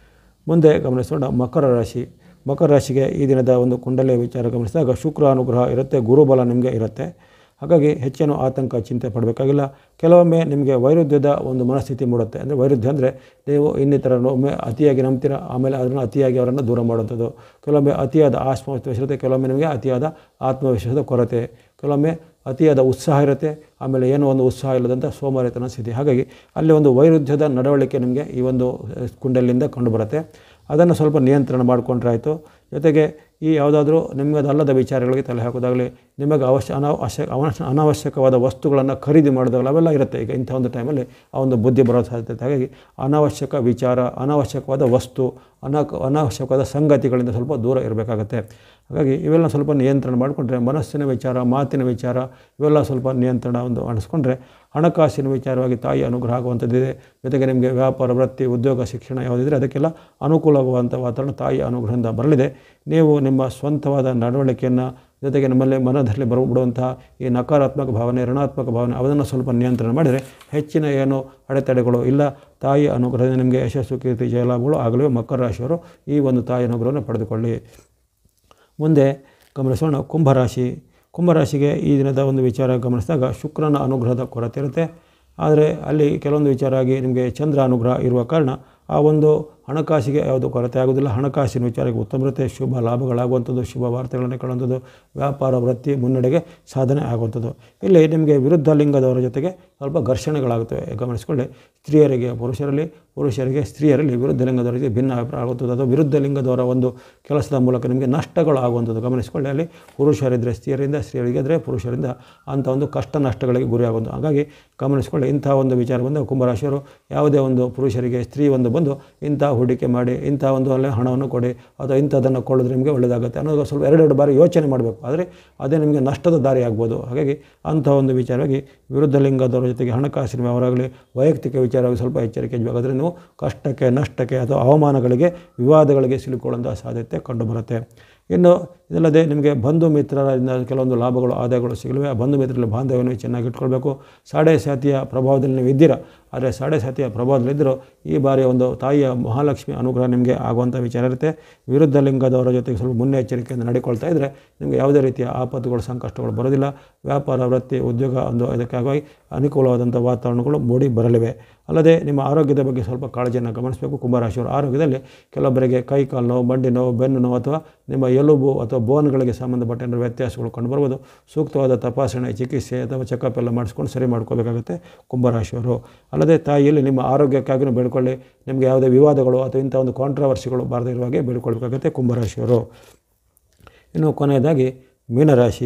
ಮುಂದೆ ಗಮನಿಸೋಣ ಮಕರ ರಾಶಿ. ಮಕರ ರಾಶಿಗೆ ಈ ದಿನದ ಒಂದು ಕುಂಡಲಿಯ ವಿಚಾರ ಗಮನಿಸಿದಾಗ ಶುಕ್ರ ಅನುಗ್ರಹ ಇರುತ್ತೆ, ಗುರುಬಲ ನಿಮಗೆ ಇರುತ್ತೆ. ಹಾಗಾಗಿ ಹೆಚ್ಚೇನು ಆತಂಕ ಚಿಂತೆ ಪಡಬೇಕಾಗಿಲ್ಲ. ಕೆಲವೊಮ್ಮೆ ನಿಮಗೆ ವೈರುಧ್ಯದ ಒಂದು ಮನಸ್ಥಿತಿ ಮೂಡುತ್ತೆ. ಅಂದರೆ ವೈರುಧ್ಯ ಅಂದರೆ ನೀವು ಇನ್ನಿತರನ್ನು ಒಮ್ಮೆ ಅತಿಯಾಗಿ ನಂಬ್ತೀರ, ಆಮೇಲೆ ಅದನ್ನು ಅತಿಯಾಗಿ ಅವರನ್ನು ದೂರ ಮಾಡುವಂಥದ್ದು. ಕೆಲವೊಮ್ಮೆ ಅತಿಯಾದ ಆತ್ಮವಿಶ್ವಾಸ ಇರುತ್ತೆ, ಕೆಲವೊಮ್ಮೆ ನಿಮಗೆ ಅತಿಯಾದ ಆತ್ಮವಿಶ್ವಾಸದ ಕೊರತೆ, ಕೆಲವೊಮ್ಮೆ ಅತಿಯಾದ ಉತ್ಸಾಹ ಇರುತ್ತೆ, ಆಮೇಲೆ ಏನೋ ಒಂದು ಉತ್ಸಾಹ ಇಲ್ಲದಂಥ ಸೋಮಾರಿತನ ಸ್ಥಿತಿ. ಹಾಗಾಗಿ ಅಲ್ಲಿ ಒಂದು ವೈರುಧ್ಯದ ನಡವಳಿಕೆ ನಿಮಗೆ ಈ ಒಂದು ಕುಂಡಲಿಯಿಂದ ಕಂಡುಬರುತ್ತೆ. ಅದನ್ನು ಸ್ವಲ್ಪ ನಿಯಂತ್ರಣ ಮಾಡಿಕೊಂಡ್ರೆ ಆಯಿತು. ಜೊತೆಗೆ ಈ ಯಾವುದಾದ್ರೂ ನಿಮಗದಲ್ಲದ ವಿಚಾರಗಳಿಗೆ ತಲೆ ಹಾಕೋದಾಗಲಿ, ನಿಮಗೆ ಅವಶ್ಯ ಅನಾವಶ್ಯ ಅವಶ್ಯ ಅನಾವಶ್ಯಕವಾದ ವಸ್ತುಗಳನ್ನು ಖರೀದಿ ಮಾಡಿದಾಗಲಿ ಅವೆಲ್ಲ ಇರುತ್ತೆ. ಈಗ ಇಂಥ ಒಂದು ಟೈಮಲ್ಲಿ ಆ ಒಂದು ಬುದ್ಧಿ ಬರೋ ಸಾಧ್ಯತೆ. ಹಾಗಾಗಿ ಅನಾವಶ್ಯಕ ವಿಚಾರ, ಅನಾವಶ್ಯಕವಾದ ವಸ್ತು, ಅನಾ ಅನಾವಶ್ಯಕವಾದ ಸಂಗತಿಗಳಿಂದ ಸ್ವಲ್ಪ ದೂರ ಇರಬೇಕಾಗತ್ತೆ. ಹಾಗಾಗಿ ಇವೆಲ್ಲ ಸ್ವಲ್ಪ ನಿಯಂತ್ರಣ ಮಾಡಿಕೊಂಡ್ರೆ, ಮನಸ್ಸಿನ ವಿಚಾರ, ಮಾತಿನ ವಿಚಾರ ಇವೆಲ್ಲ ಸ್ವಲ್ಪ ನಿಯಂತ್ರಣ ಒಂದು ಅನಿಸ್ಕೊಂಡ್ರೆ, ಹಣಕಾಸಿನ ವಿಚಾರವಾಗಿ ತಾಯಿ ಅನುಗ್ರಹ ಆಗುವಂಥದ್ದಿದೆ. ಜೊತೆಗೆ ನಿಮಗೆ ವ್ಯಾಪಾರ, ವೃತ್ತಿ, ಉದ್ಯೋಗ, ಶಿಕ್ಷಣ ಯಾವುದಿದ್ರೆ ಅದಕ್ಕೆಲ್ಲ ಅನುಕೂಲವಾಗುವಂಥ ವಾತಾವರಣ ತಾಯಿ ಅನುಗ್ರಹದಿಂದ ಬರಲಿದೆ. ನೀವು ನಿಮ್ಮ ಸ್ವಂತವಾದ ನಡವಳಿಕೆಯನ್ನು, ಜೊತೆಗೆ ನಮ್ಮಲ್ಲಿ ಮನದಲ್ಲಿ ಬರಬಿಡುವಂತಹ ಈ ನಕಾರಾತ್ಮಕ ಭಾವನೆ, ಋಣಾತ್ಮಕ ಭಾವನೆ ಅದನ್ನು ಸ್ವಲ್ಪ ನಿಯಂತ್ರಣ ಮಾಡಿದರೆ ಹೆಚ್ಚಿನ ಏನು ಅಡೆತಡೆಗಳು ಇಲ್ಲ. ತಾಯಿ ಅನುಗ್ರಹದಿಂದ ನಿಮಗೆ ಯಶಸ್ಸು, ಕೀರ್ತಿ, ಜಯಲಾಭಗಳು ಆಗಲಿವೆ. ಮಕರ ರಾಶಿಯವರು ಈ ಒಂದು ತಾಯಿ ಅನುಗ್ರಹವನ್ನು ಪಡೆದುಕೊಳ್ಳಿ. ಮುಂದೆ ಗಮನಿಸೋಣ ಕುಂಭರಾಶಿ. ಕುಂಭರಾಶಿಗೆ ಈ ದಿನದ ಒಂದು ವಿಚಾರ ಗಮನಿಸಿದಾಗ ಶುಕ್ರನ ಅನುಗ್ರಹದ ಕೊರತೆ ಇರುತ್ತೆ. ಆದರೆ ಅಲ್ಲಿ ಕೆಲವೊಂದು ವಿಚಾರ ಆಗಿ ನಿಮಗೆ ಚಂದ್ರ ಅನುಗ್ರಹ ಇರುವ ಕಾರಣ ಆ ಒಂದು ಹಣಕಾಸಿಗೆ ಯಾವುದು ಕೊರತೆ ಆಗೋದಿಲ್ಲ. ಹಣಕಾಸಿನ ವಿಚಾರಕ್ಕೆ ಉತ್ತಮ ಇರುತ್ತೆ. ಶುಭ ಲಾಭಗಳಾಗುವಂಥದ್ದು, ಶುಭ ವಾರ್ತೆಗಳನ್ನು ಕೇಳುವಂಥದ್ದು, ವ್ಯಾಪಾರ ವೃತ್ತಿ ಮುನ್ನಡೆಗೆ ಸಾಧನೆ ಆಗುವಂಥದ್ದು. ಇಲ್ಲಿ ನಿಮಗೆ ವಿರುದ್ಧ ಲಿಂಗದವರ ಜೊತೆಗೆ ಸ್ವಲ್ಪ ಘರ್ಷಣೆಗಳಾಗುತ್ತವೆ. ಗಮನಿಸಿಕೊಳ್ಳಿ, ಸ್ತ್ರೀಯರಿಗೆ ಪುರುಷರಲ್ಲಿ, ಪುರುಷರಿಗೆ ಸ್ತ್ರೀಯರಲ್ಲಿ ವಿರುದ್ಧ ಲಿಂಗದವರಿಗೆ ಭಿನ್ನ ಅಭಿಪ್ರಾಯ ಆಗುತ್ತದೆ. ಅಥವಾ ವಿರುದ್ಧ ಲಿಂಗದವರ ಒಂದು ಕೆಲಸದ ಮೂಲಕ ನಿಮಗೆ ನಷ್ಟಗಳು ಆಗುವಂಥದ್ದು. ಗಮನಿಸಿಕೊಳ್ಳಿ, ಅಲ್ಲಿ ಪುರುಷರಿದ್ದರೆ ಸ್ತ್ರೀಯರಿಂದ, ಸ್ತ್ರೀಯರಿಗಿದ್ದರೆ ಪುರುಷರಿಂದ ಅಂಥ ಒಂದು ಕಷ್ಟ ನಷ್ಟಗಳಿಗೆ ಗುರಿಯಾಗೋದು. ಹಾಗಾಗಿ ಗಮನಿಸಿಕೊಳ್ಳಿ, ಇಂಥ ಒಂದು ವಿಚಾರ ಬಂದು ಕುಂಭರಾಶಿಯವರು ಯಾವುದೇ ಒಂದು ಪುರುಷರಿಗೆ ಸ್ತ್ರೀ ಒಂದು ಬಂದು ಇಂಥ ಹೂಡಿಕೆ ಮಾಡಿ, ಇಂಥ ಒಂದು ಅಲ್ಲೇ ಹಣವನ್ನು ಕೊಡಿ, ಅಥವಾ ಇಂಥದ್ದನ್ನು ಕೊಳ್ಳೋದ್ರೆ ನಿಮಗೆ ಒಳ್ಳೆಯದಾಗುತ್ತೆ ಅನ್ನೋದು ಸ್ವಲ್ಪ ಎರಡೆರಡು ಬಾರಿ ಯೋಚನೆ ಮಾಡಬೇಕು. ಆದರೆ ಅದೇ ನಿಮಗೆ ನಷ್ಟದ ದಾರಿ ಆಗ್ಬೋದು. ಹಾಗಾಗಿ ಅಂಥ ಒಂದು ವಿಚಾರವಾಗಿ ವಿರುದ್ಧ ಲಿಂಗದವರ ಜೊತೆಗೆ ಹಣಕಾಸಿನ ವ್ಯವಹಾರ ಆಗಲಿ, ವೈಯಕ್ತಿಕ ವಿಚಾರವಾಗಿ ಸ್ವಲ್ಪ ಎಚ್ಚರಿಕೆ ಇರಬೇಕಾದ್ರೆ ನೀವು ಕಷ್ಟಕ್ಕೆ, ನಷ್ಟಕ್ಕೆ ಅಥವಾ ಅವಮಾನಗಳಿಗೆ, ವಿವಾದಗಳಿಗೆ ಸಿಲುಕೊಳ್ಳುವಂಥ ಸಾಧ್ಯತೆ ಕಂಡುಬರುತ್ತೆ. ಇನ್ನು ಇದಲ್ಲದೆ ನಿಮಗೆ ಬಂಧು ಮಿತ್ರರಿಂದ ಕೆಲವೊಂದು ಲಾಭಗಳು, ಆದಾಯಗಳು ಸಿಗಲಿವೆ. ಆ ಬಂಧು ಮಿತ್ರರಲ್ಲಿ ಬಾಂಧವ್ಯವನ್ನು ಚೆನ್ನಾಗಿ ಇಟ್ಕೊಳ್ಬೇಕು. ಸಾಡೆ ಸಾತಿಯ ಪ್ರಭಾವದಲ್ಲಿ ನೀವು ಇದ್ದೀರಾ, ಆದರೆ ಸಾಡೆ ಸಾತಿಯ ಪ್ರಭಾವದಲ್ಲಿದ್ದರೂ ಈ ಬಾರಿಯ ಒಂದು ತಾಯಿಯ ಮಹಾಲಕ್ಷ್ಮಿ ಅನುಗ್ರಹ ನಿಮಗೆ ಆಗುವಂಥ ವಿಚಾರ ಇರುತ್ತೆ. ವಿರುದ್ಧ ಲಿಂಗದವರ ಜೊತೆಗೆ ಸ್ವಲ್ಪ ಮುನ್ನೆಚ್ಚರಿಕೆಯಿಂದ ನಡ್ಕೊಳ್ತಾ ಇದ್ದರೆ ನಿಮಗೆ ಯಾವುದೇ ರೀತಿಯ ಆಪತ್ತುಗಳು, ಸಂಕಷ್ಟಗಳು ಬರೋದಿಲ್ಲ. ವ್ಯಾಪಾರ, ವೃತ್ತಿ, ಉದ್ಯೋಗ ಒಂದು ಇದಕ್ಕಾಗಿ ಅನುಕೂಲವಾದಂಥ ವಾತಾವರಣಗಳು ಮೂಡಿ ಬರಲಿವೆ. ಅಲ್ಲದೆ ನಿಮ್ಮ ಆರೋಗ್ಯದ ಬಗ್ಗೆ ಸ್ವಲ್ಪ ಕಾಳಜಿಯನ್ನು ಗಮನಿಸಬೇಕು. ಕುಂಭರಾಶಿಯವರ ಆರೋಗ್ಯದಲ್ಲಿ ಕೆಲವೊಬ್ಬರಿಗೆ ಕೈ ಕಾಲು ನೋವು, ಮಂಡಿ ನೋವು, ಬೆನ್ನು ನೋವು ಅಥವಾ ನಿಮ್ಮ ಎಲುಬು ಅಥವಾ ಬೋನ್ಗಳಿಗೆ ಸಂಬಂಧಪಟ್ಟ ವ್ಯತ್ಯಾಸಗಳು ಕಂಡುಬರ್ಬೋದು. ಸೂಕ್ತವಾದ ತಪಾಸಣೆ, ಚಿಕಿತ್ಸೆ ಅಥವಾ ಚೆಕಪ್ ಎಲ್ಲ ಮಾಡಿಸ್ಕೊಂಡು ಸರಿ ಮಾಡ್ಕೋಬೇಕಾಗುತ್ತೆ ಕುಂಭರಾಶಿಯವರು. ಅಲ್ಲದೆ ತಾಯಿಯಲ್ಲಿ ನಿಮ್ಮ ಆರೋಗ್ಯಕ್ಕಾಗಿಯೂ ಬೇಡಿಕೊಳ್ಳಿ. ನಿಮಗೆ ಯಾವುದೇ ವಿವಾದಗಳು ಅಥವಾ ಇಂಥ ಒಂದು ಕಾಂಟ್ರವರ್ಸಿಗಳು ಬಾರದೇ ಇರುವ ಹಾಗೆ ಬೇಡಿಕೊಳ್ಬೇಕಾಗುತ್ತೆ ಕುಂಭರಾಶಿಯವರು. ಇನ್ನು ಕೊನೆಯದಾಗಿ ಮೀನರಾಶಿ.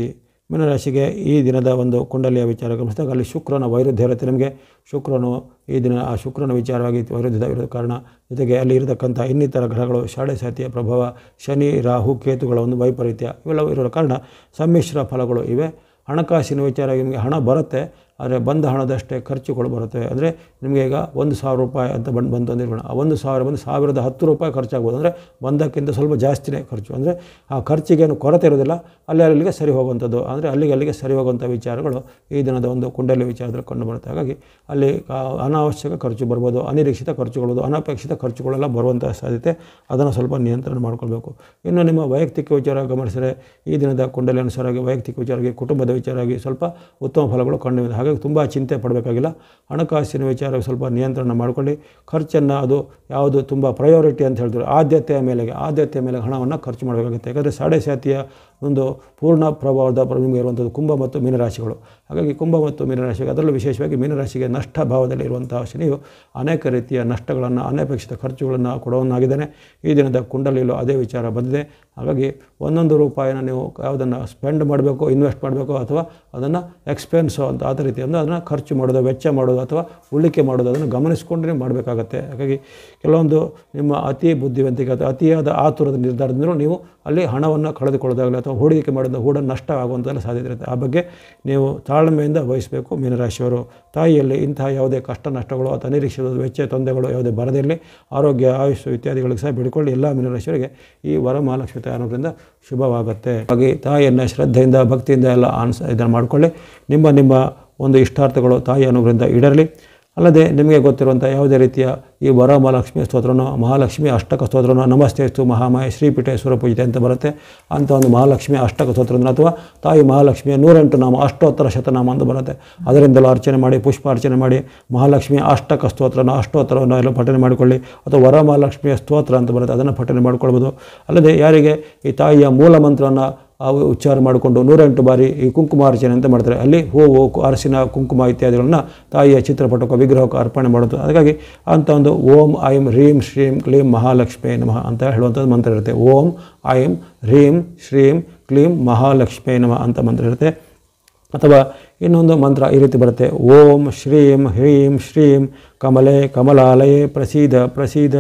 ಮೀನರಾಶಿಗೆ ಈ ದಿನದ ಒಂದು ಕುಂಡಲಿಯ ವಿಚಾರ ಗಮನಿಸಿದಾಗ ಅಲ್ಲಿ ಶುಕ್ರನ ವೈರುಧ್ಯ ಇರುತ್ತೆ. ನಿಮಗೆ ಶುಕ್ರನು ಈ ದಿನ ಆ ಶುಕ್ರನ ವಿಚಾರವಾಗಿ ವೈರುಧ್ಯದ ಇರೋ ಕಾರಣ, ಜೊತೆಗೆ ಅಲ್ಲಿ ಇರತಕ್ಕಂಥ ಇನ್ನಿತರ ಗ್ರಹಗಳು ಷಾಢೆ ಸಾತಿಯ ಪ್ರಭಾವ, ಶನಿ ರಾಹು ಕೇತುಗಳ ಒಂದು ವೈಪರೀತ್ಯ ಇವೆಲ್ಲವೂ ಇರೋ ಕಾರಣ ಸಮ್ಮಿಶ್ರ ಫಲಗಳು ಇವೆ. ಹಣಕಾಸಿನ ವಿಚಾರ ನಿಮಗೆ ಹಣ ಬರುತ್ತೆ, ಆದರೆ ಬಂದ ಹಣದಷ್ಟೇ ಖರ್ಚುಗಳು ಬರುತ್ತೆ. ಅಂದರೆ ನಿಮಗೆ ಈಗ ಒಂದು ಸಾವಿರ ರೂಪಾಯಿ ಅಂತ ಬಂದು ಬಂತು ಅಂದಿರೋಣ, ಆ ಒಂದು ಸಾವಿರ ಬಂದು ಸಾವಿರದ ಹತ್ತು ರೂಪಾಯಿ ಖರ್ಚಾಗ್ಬೋದು. ಅಂದರೆ ಬಂದಕ್ಕಿಂತ ಸ್ವಲ್ಪ ಜಾಸ್ತಿನೇ ಖರ್ಚು. ಅಂದರೆ ಆ ಖರ್ಚಿಗೇನು ಕೊರತೆ ಇರೋದಿಲ್ಲ, ಅಲ್ಲಿ ಅಲ್ಲಿಗೆ ಸರಿ ಹೋಗುವಂಥದ್ದು, ಅಂದರೆ ಅಲ್ಲಿಗೆ ಅಲ್ಲಿಗೆ ಸರಿ ಹೋಗುವಂಥ ವಿಚಾರಗಳು ಈ ದಿನದ ಒಂದು ಕುಂಡಲಿ ವಿಚಾರದಲ್ಲಿ ಕಂಡು ಬರುತ್ತೆ. ಹಾಗಾಗಿ ಅಲ್ಲಿ ಅನಾವಶ್ಯಕ ಖರ್ಚು ಬರ್ಬೋದು, ಅನಿರೀಕ್ಷಿತ ಖರ್ಚುಗಳು, ಅನಪೇಕ್ಷಿತ ಖರ್ಚುಗಳೆಲ್ಲ ಬರುವಂಥ ಸಾಧ್ಯತೆ, ಅದನ್ನು ಸ್ವಲ್ಪ ನಿಯಂತ್ರಣ ಮಾಡ್ಕೊಳ್ಬೇಕು. ಇನ್ನು ನಿಮ್ಮ ವೈಯಕ್ತಿಕ ವಿಚಾರ ಗಮನಿಸಿದರೆ ಈ ದಿನದ ಕುಂಡಲಿ ಅನುಸಾರವಾಗಿ ವೈಯಕ್ತಿಕ ವಿಚಾರವಾಗಿ ಕುಟುಂಬದ ವಿಚಾರವಾಗಿ ಸ್ವಲ್ಪ ಉತ್ತಮ ಫಲಗಳು ಕಂಡು ಬಂದಿದೆ. ಹಾಗಾಗಿ ತುಂಬ ಚಿಂತೆ ಪಡಬೇಕಾಗಿಲ್ಲ. ಹಣಕಾಸಿನ ವಿಚಾರ ಸ್ವಲ್ಪ ನಿಯಂತ್ರಣ ಮಾಡಿಕೊಳ್ಳಿ. ಖರ್ಚನ್ನು ಅದು ಯಾವುದು ತುಂಬ ಪ್ರಯಾರಿಟಿ ಅಂತ ಹೇಳ್ತಾರೆ, ಆದ್ಯತೆಯ ಮೇಲೆಗೆ ಆದ್ಯತೆಯ ಮೇಲೆ ಹಣವನ್ನು ಖರ್ಚು ಮಾಡಬೇಕಾಗುತ್ತೆ. ಯಾಕಂದರೆ ಷಾಢೆ ಸಾತಿಯ ಒಂದು ಪೂರ್ಣ ಪ್ರಭಾವದ ನಿಮಗೆ ಇರುವಂಥದ್ದು ಕುಂಭ ಮತ್ತು ಮೀನರಾಶಿಗಳು. ಹಾಗಾಗಿ ಕುಂಭ ಮತ್ತು ಮೀನರಾಶಿಗೆ, ಅದರಲ್ಲೂ ವಿಶೇಷವಾಗಿ ಮೀನರಾಶಿಗೆ ನಷ್ಟ ಭಾವದಲ್ಲಿ ಇರುವಂತಹ ಶನಿಯು ಅನೇಕ ರೀತಿಯ ನಷ್ಟಗಳನ್ನು, ಅನಪೇಕ್ಷಿತ ಖರ್ಚುಗಳನ್ನು ಕೊಡುವನಾಗಿದ್ದಾನೆ. ಈ ದಿನದ ಕುಂಡಲಿಯಲ್ಲೂ ಅದೇ ವಿಚಾರ ಬಂದಿದೆ. ಹಾಗಾಗಿ ಒಂದೊಂದು ರೂಪಾಯಿನ ನೀವು ಯಾವುದನ್ನು ಸ್ಪೆಂಡ್ ಮಾಡಬೇಕು, ಇನ್ವೆಸ್ಟ್ ಮಾಡಬೇಕು, ಅಥವಾ ಅದನ್ನು ಎಕ್ಸ್ಪೆನ್ಸು ಅಂತ ಆ ರೀತಿ ಅಂದರೆ ಅದನ್ನು ಖರ್ಚು ಮಾಡೋದು, ವೆಚ್ಚ ಮಾಡೋದು ಅಥವಾ ಉಳಿಕೆ ಮಾಡೋದು, ಅದನ್ನು ಗಮನಿಸಿಕೊಂಡು ನೀವು ಮಾಡಬೇಕಾಗತ್ತೆ. ಹಾಗಾಗಿ ಕೆಲವೊಂದು ನಿಮ್ಮ ಅತಿ ಬುದ್ಧಿವಂತಿಕೆ ಅಥವಾ ಅತಿಯಾದ ಆತುರದ ನಿರ್ಧಾರದಿಂದಲೂ ನೀವು ಅಲ್ಲಿ ಹಣವನ್ನು ಕಳೆದುಕೊಳ್ಳೋದಾಗಲಿ ಅಥವಾ ಹೂಡಿಕೆ ಮಾಡೋದು ಹೂಡ ನಷ್ಟ ಆಗುವಂಥಲ್ಲ ಸಾಧ್ಯತೆ ಇರುತ್ತೆ. ಆ ಬಗ್ಗೆ ನೀವು ತಾಳ್ಮೆಯಿಂದ ವಹಿಸಬೇಕು. ಮೀನರಾಶಿಯವರು ತಾಯಿಯಲ್ಲಿ ಇಂತಹ ಯಾವುದೇ ಕಷ್ಟ ನಷ್ಟಗಳು ಅಥವಾ ನಿರೀಕ್ಷಿತ ವೆಚ್ಚ ತೊಂದರೆಗಳು ಯಾವುದೇ ಬರದಿರಲಿ, ಆರೋಗ್ಯ ಆಯುಷ್ ಇತ್ಯಾದಿಗಳಿಗೆ ಸಹ ಬಿಡಿಕೊಳ್ಳಿ. ಎಲ್ಲ ಮೀನರಾಶಿಯವರಿಗೆ ಈ ವರಮಹಾಲಕ್ಷ್ಮಿ ಅನ್ನೋದ್ರಿಂದ ಶುಭವಾಗುತ್ತೆ. ಹಾಗೆ ತಾಯಿಯನ್ನು ಶ್ರದ್ಧೆಯಿಂದ ಭಕ್ತಿಯಿಂದ ಎಲ್ಲ ಆನ್ಸ ಇದನ್ನು ಮಾಡಿಕೊಳ್ಳಿ. ನಿಮ್ಮ ನಿಮ್ಮ ಒಂದು ಇಷ್ಟಾರ್ಥಗಳು ತಾಯಿ ಅನುಗ್ರಹದಿಂದ ಈಡೇರಲಿ. ಅಲ್ಲದೆ ನಿಮಗೆ ಗೊತ್ತಿರುವಂಥ ಯಾವುದೇ ರೀತಿಯ ಈ ವರಮಹಾಲಕ್ಷ್ಮಿ ಸ್ತೋತ್ರನೋ, ಮಹಾಲಕ್ಷ್ಮಿ ಅಷ್ಟಕ ಸ್ತೋತ್ರನೋ, ನಮಸ್ತೆಸ್ತು ಮಹಾಮಾಯ ಶ್ರೀಪೀಠೆ ಸುರಪೂಜಿತೆ ಅಂತ ಬರುತ್ತೆ. ಅಂಥ ಒಂದು ಮಹಾಲಕ್ಷ್ಮಿ ಅಷ್ಟಕ ಸ್ತೋತ್ರನ ಅಥವಾ ತಾಯಿ ಮಹಾಲಕ್ಷ್ಮಿಯ ನೂರೆಂಟು ನಾಮ ಅಷ್ಟೋತ್ತರ ಶತನಾಮ ಅಂತ ಬರುತ್ತೆ. ಅದರಿಂದಲೂ ಅರ್ಚನೆ ಮಾಡಿ, ಪುಷ್ಪಾರ್ಚನೆ ಮಾಡಿ, ಮಹಾಲಕ್ಷ್ಮಿಯ ಅಷ್ಟಕ ಸ್ತೋತ್ರನ ಅಷ್ಟೋತ್ತರವನ್ನು ಎಲ್ಲ ಪಠನೆ ಮಾಡಿಕೊಳ್ಳಿ. ಅಥವಾ ವರಮಹಾಲಕ್ಷ್ಮಿಯ ಸ್ತೋತ್ರ ಅಂತ ಬರುತ್ತೆ, ಅದನ್ನು ಪಠನೆ ಮಾಡಿಕೊಳ್ಬೋದು. ಅಲ್ಲದೆ ಯಾರಿಗೆ ಈ ತಾಯಿಯ ಮೂಲ ಮಂತ್ರವನ್ನು ಅವು ಉಚ್ಚಾರ ಮಾಡಿಕೊಂಡು ನೂರೆಂಟು ಬಾರಿ ಈ ಕುಂಕುಮಾರ್ಚನೆ ಅಂತ ಮಾಡ್ತಾರೆ, ಅಲ್ಲಿ ಹೂವು, ಅರಸಿನ, ಕುಂಕುಮ ಇತ್ಯಾದಿಗಳನ್ನು ತಾಯಿಯ ಚಿತ್ರಪಟಕ್ಕೆ ವಿಗ್ರಹಕ್ಕೆ ಅರ್ಪಣೆ ಮಾಡೋದು. ಹಾಗಾಗಿ ಅಂಥ ಒಂದು ಓಂ ಐಂ ಹ್ರೀಂ ಶ್ರೀಂ ಕ್ಲೀಂ ಮಹಾಲಕ್ಷ್ಮೀ ನಮಃ ಅಂತ ಹೇಳುವಂಥದ್ದು ಮಂತ್ರ ಇರುತ್ತೆ. ಓಂ ಐಂ ಹ್ರೀಂ ಶ್ರೀಂ ಕ್ಲೀಂ ಮಹಾಲಕ್ಷ್ಮೀ ನಮಃ ಅಂತ ಮಂತ್ರ ಇರುತ್ತೆ. ಅಥವಾ ಇನ್ನೊಂದು ಮಂತ್ರ ಈ ರೀತಿ ಬರುತ್ತೆ, ಓಂ ಶ್ರೀಂ ಹ್ರೀಂ ಶ್ರೀಂ ಕಮಲೆ ಕಮಲಾಲಯೇ ಪ್ರಸೀದ ಪ್ರಸೀದ.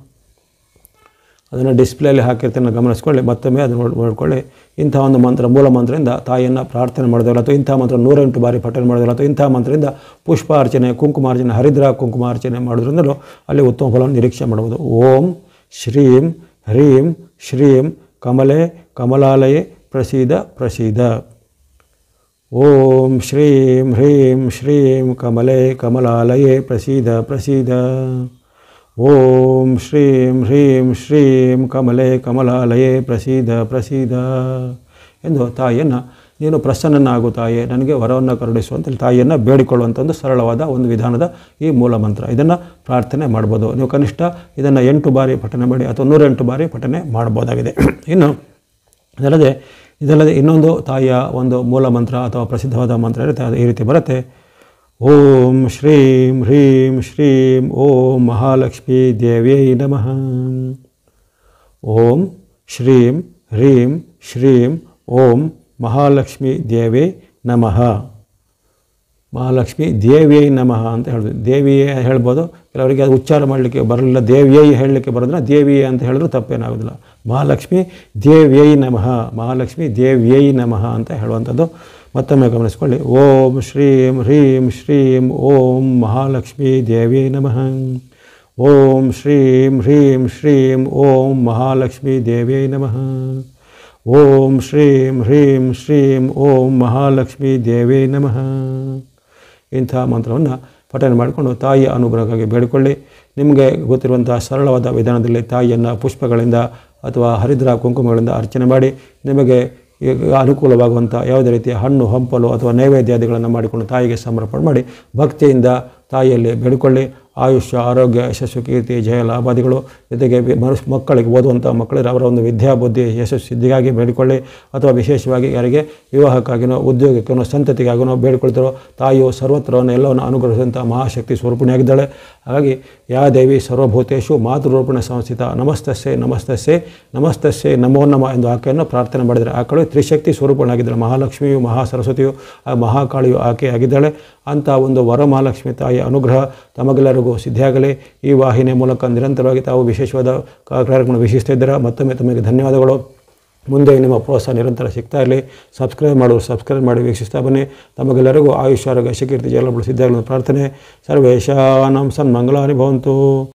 ಅದನ್ನು ಡಿಸ್ಪ್ಲೇಲಿ ಹಾಕಿರ್ತೀನಿ, ಗಮನಿಸ್ಕೊಳ್ಳಿ. ಮತ್ತೊಮ್ಮೆ ಅದನ್ನು ನೋಡ್ಕೊಳ್ಳಿ. ಇಂಥ ಒಂದು ಮಂತ್ರ, ಮೂಲ ಮಂತ್ರದಿಂದ ತಾಯಿಯನ್ನು ಪ್ರಾರ್ಥನೆ ಮಾಡೋದಿಲ್ಲ, ಅಥವಾ ಇಂಥ ಮಂತ್ರ ನೂರೆಂಟು ಬಾರಿ ಪಠನೆ ಮಾಡೋದಿಲ್ಲ, ಅಥವಾ ಇಂಥ ಮಂತ್ರದಿಂದ ಪುಷ್ಪಾರ್ಚನೆ, ಕುಂಕುಮಾರ್ಚನೆ, ಹರಿದ್ರ ಕುಂಕುಮಾರ್ಚನೆ ಮಾಡೋದ್ರಿಂದಲೂ ಅಲ್ಲಿ ಉತ್ತಮ ಫಲವನ್ನು ನಿರೀಕ್ಷೆ ಮಾಡ್ಬೋದು. ಓಂ ಶ್ರೀಂ ಹ್ರೀಂ ಶ್ರೀಂ ಕಮಲೆ ಕಮಲಾಲಯೇ ಪ್ರಸೀದ ಪ್ರಸೀದ. ಓಂ ಶ್ರೀಂ ಹ್ರೀಂ ಶ್ರೀಂ ಕಮಲೆ ಕಮಲಾಲಯೇ ಪ್ರಸೀದ ಪ್ರಸೀದ. ಓಂ ಶ್ರೀಂ ಹ್ರೀಂ ಶ್ರೀಂ ಕಮಲೆ ಕಮಲಾಲಯೇ ಪ್ರಸೀದ ಪ್ರಸೀದ ಎಂದು ತಾಯಿಯನ್ನು ನೀನು ಪ್ರಸನ್ನನಾಗು ತಾಯಿಯೇ, ನನಗೆ ವರವನ್ನು ಕರುಣಿಸುವಂತ ತಾಯಿಯನ್ನು ಬೇಡಿಕೊಳ್ಳುವಂಥ ಒಂದು ಸರಳವಾದ ಒಂದು ವಿಧಾನದ ಈ ಮೂಲ ಮಂತ್ರ. ಇದನ್ನು ಪ್ರಾರ್ಥನೆ ಮಾಡ್ಬೋದು. ನೀವು ಕನಿಷ್ಠ ಇದನ್ನು ಎಂಟು ಬಾರಿ ಪಠನೆ ಮಾಡಿ ಅಥವಾ ನೂರೆಂಟು ಬಾರಿ ಪಠನೆ ಮಾಡ್ಬೋದಾಗಿದೆ. ಇನ್ನು ಇದಲ್ಲದೆ ಇದಲ್ಲದೆ ಇನ್ನೊಂದು ತಾಯಿಯ ಒಂದು ಮೂಲ ಮಂತ್ರ ಅಥವಾ ಪ್ರಸಿದ್ಧವಾದ ಮಂತ್ರ ಇರುತ್ತೆ. ಅದು ಈ ರೀತಿ ಬರುತ್ತೆ. ಓಂ ಶ್ರೀಂ ಹ್ರೀಂ ಶ್ರೀಂ ಓಂ ಮಹಾಲಕ್ಷ್ಮೀ ದೇವ್ಯೈ ನಮಃ. ಓಂ ಶ್ರೀಂ ಹ್ರೀಂ ಶ್ರೀಂ ಓಂ ಮಹಾಲಕ್ಷ್ಮೀ ದೇವ್ಯೈ ನಮಃ. ಮಹಾಲಕ್ಷ್ಮಿ ದೇವ್ಯೈ ನಮಃ ಅಂತ ಹೇಳ್ಬೋದು. ದೇವಿಯೇ ಹೇಳ್ಬೋದು, ಕೆಲವರಿಗೆ ಅದು ಉಚ್ಚಾರ ಮಾಡಲಿಕ್ಕೆ ಬರಲಿಲ್ಲ, ದೇವ್ಯೈ ಹೇಳಲಿಕ್ಕೆ ಬರೋದಿಲ್ಲ, ದೇವಿಯೇ ಅಂತ ಹೇಳಿದ್ರು ತಪ್ಪೇನಾಗೋದಿಲ್ಲ. ಮಹಾಲಕ್ಷ್ಮಿ ದೇವ್ಯೈ ನಮಃ, ಮಹಾಲಕ್ಷ್ಮಿ ದೇವ್ಯೈ ನಮಃ ಅಂತ ಹೇಳುವಂಥದ್ದು. ಮತ್ತೊಮ್ಮೆ ಗಮನಿಸ್ಕೊಳ್ಳಿ. ಓಂ ಶ್ರೀಂ ಹ್ರೀಂ ಶ್ರೀಂ ಓಂ ಮಹಾಲಕ್ಷ್ಮೀ ದೇವ್ಯೈ ನಮಃ. ಓಂ ಶ್ರೀಂ ಹ್ರೀಂ ಶ್ರೀಂ ಓಂ ಮಹಾಲಕ್ಷ್ಮೀ ದೇವ್ಯೈ ನಮಃ. ಓಂ ಶ್ರೀಂ ಹ್ರೀಂ ಶ್ರೀಂ ಓಂ ಮಹಾಲಕ್ಷ್ಮೀ ದೇವ್ಯೈ ನಮಃ. ಇಂಥ ಮಂತ್ರವನ್ನು ಪಠನೆ ಮಾಡಿಕೊಂಡು ತಾಯಿಯ ಅನುಗ್ರಹಕ್ಕಾಗಿ ಬೇಡಿಕೊಳ್ಳಿ. ನಿಮಗೆ ಗೊತ್ತಿರುವಂಥ ಸರಳವಾದ ವಿಧಾನದಲ್ಲಿ ತಾಯಿಯನ್ನು ಪುಷ್ಪಗಳಿಂದ ಅಥವಾ ಹರಿದ್ರ ಕುಂಕುಮಗಳಿಂದ ಅರ್ಚನೆ ಮಾಡಿ, ನಿಮಗೆ ಅನುಕೂಲವಾಗುವಂಥ ಯಾವುದೇ ರೀತಿಯ ಹಣ್ಣು ಹಂಪಲು ಅಥವಾ ನೈವೇದ್ಯಾದಿಗಳನ್ನು ಮಾಡಿಕೊಂಡು ತಾಯಿಗೆ ಸಮರ್ಪಣೆ ಮಾಡಿ ಭಕ್ತಿಯಿಂದ ತಾಯಿಯಲ್ಲಿ ಬೇಡಿಕೊಳ್ಳಿ. ಆಯುಷ್ಯ, ಆರೋಗ್ಯ, ಯಶಸ್ಸು, ಕೀರ್ತಿ, ಜಯ, ಲಾಭಾದಿಗಳು, ಜೊತೆಗೆ ಮನುಷ್ಯ ಮಕ್ಕಳಿಗೆ ಓದುವಂಥ ಮಕ್ಕಳಿಗೆ ಅವರ ಒಂದು ವಿದ್ಯಾಬುದ್ಧಿ ಯಶಸ್ಸು ಸಿದ್ಧಿಗಾಗಿ ಬೇಡಿಕೊಳ್ಳಿ, ಅಥವಾ ವಿಶೇಷವಾಗಿ ಯಾರಿಗೆ ವಿವಾಹಕ್ಕಾಗಿನೋ ಉದ್ಯೋಗಕ್ಕೇನೋ ಸಂತತಿಗಾಗಿನೋ ಬೇಡಿಕೊಳ್ತಾರೋ ತಾಯಿಯು ಸರ್ವತ್ರವನ್ನು ಎಲ್ಲವನ್ನು ಅನುಗ್ರಹಿಸುವಂಥ ಮಹಾಶಕ್ತಿ ಸ್ವರೂಪಿಣಿಯಾಗಿದ್ದಾಳೆ. ಹಾಗಾಗಿ ಯಾ ದೇವಿ ಸರ್ವಭೂತೇಶು ಮಾತೃರೂಪಣ ಸಂಸ್ಥಿತ ನಮಸ್ತಸ್ಸೆ ನಮಸ್ತಸ್ಸೆ ನಮಸ್ತಸ್ಸೆ ನಮೋ ನಮ ಎಂದು ಆಕೆಯನ್ನು ಪ್ರಾರ್ಥನೆ ಮಾಡಿದರೆ ಆಕೆಳು ತ್ರಿಶಕ್ತಿ ಸ್ವರೂಪಣಾಗಿದ್ದಾಳೆ. ಮಹಾಲಕ್ಷ್ಮಿಯು ಮಹಾ ಸರಸ್ವತಿಯು ಮಹಾಕಾಳಿಯು ಆಕೆ ಆಗಿದ್ದಾಳೆ. ಅಂಥ ಒಂದು ವರಮಹಾಲಕ್ಷ್ಮಿ ತಾಯಿಯ ಅನುಗ್ರಹ ತಮಗೆಲ್ಲರಿಗೂ ಸಿದ್ಧಿಯಾಗಲಿ. ಈ ವಾಹಿನಿಯ ಮೂಲಕ ನಿರಂತರವಾಗಿ ತಾವು ವಿಶೇಷವಾದ ಕಾರ್ಯಕ್ರಮಗಳನ್ನು ವೀಕ್ಷಿಸ್ತಾ ಇದ್ದೀರಾ. ಮತ್ತೊಮ್ಮೆ ತಮಗೆ ಧನ್ಯವಾದಗಳು. ಮುಂದೆ ನಿಮ್ಮ ಪ್ರೋತ್ಸಾಹ ನಿರಂತರ ಸಿಗ್ತಾ ಇರಲಿ. ಸಬ್ಸ್ಕ್ರೈಬ್ ಮಾಡೋರು ಸಬ್ಸ್ಕ್ರೈಬ್ ಮಾಡಿ ವೀಕ್ಷಿಸ್ತಾ ಬನ್ನಿ. ತಮಗೆಲ್ಲರಿಗೂ ಆಯುಷ್ಯ, ಆರೋಗ್ಯ, ಯಶಸ್ಸು, ಕೀರ್ತಿ, ಜಯ, ಲಾಭಗಳು ಸಿದ್ಧಿಯಾಗಲಿ ಪ್ರಾರ್ಥನೆ. ಸರ್ವೇಶಾನಾಂ ಸನ್ಮಂಗಲಾನಿ ಭವಂತು.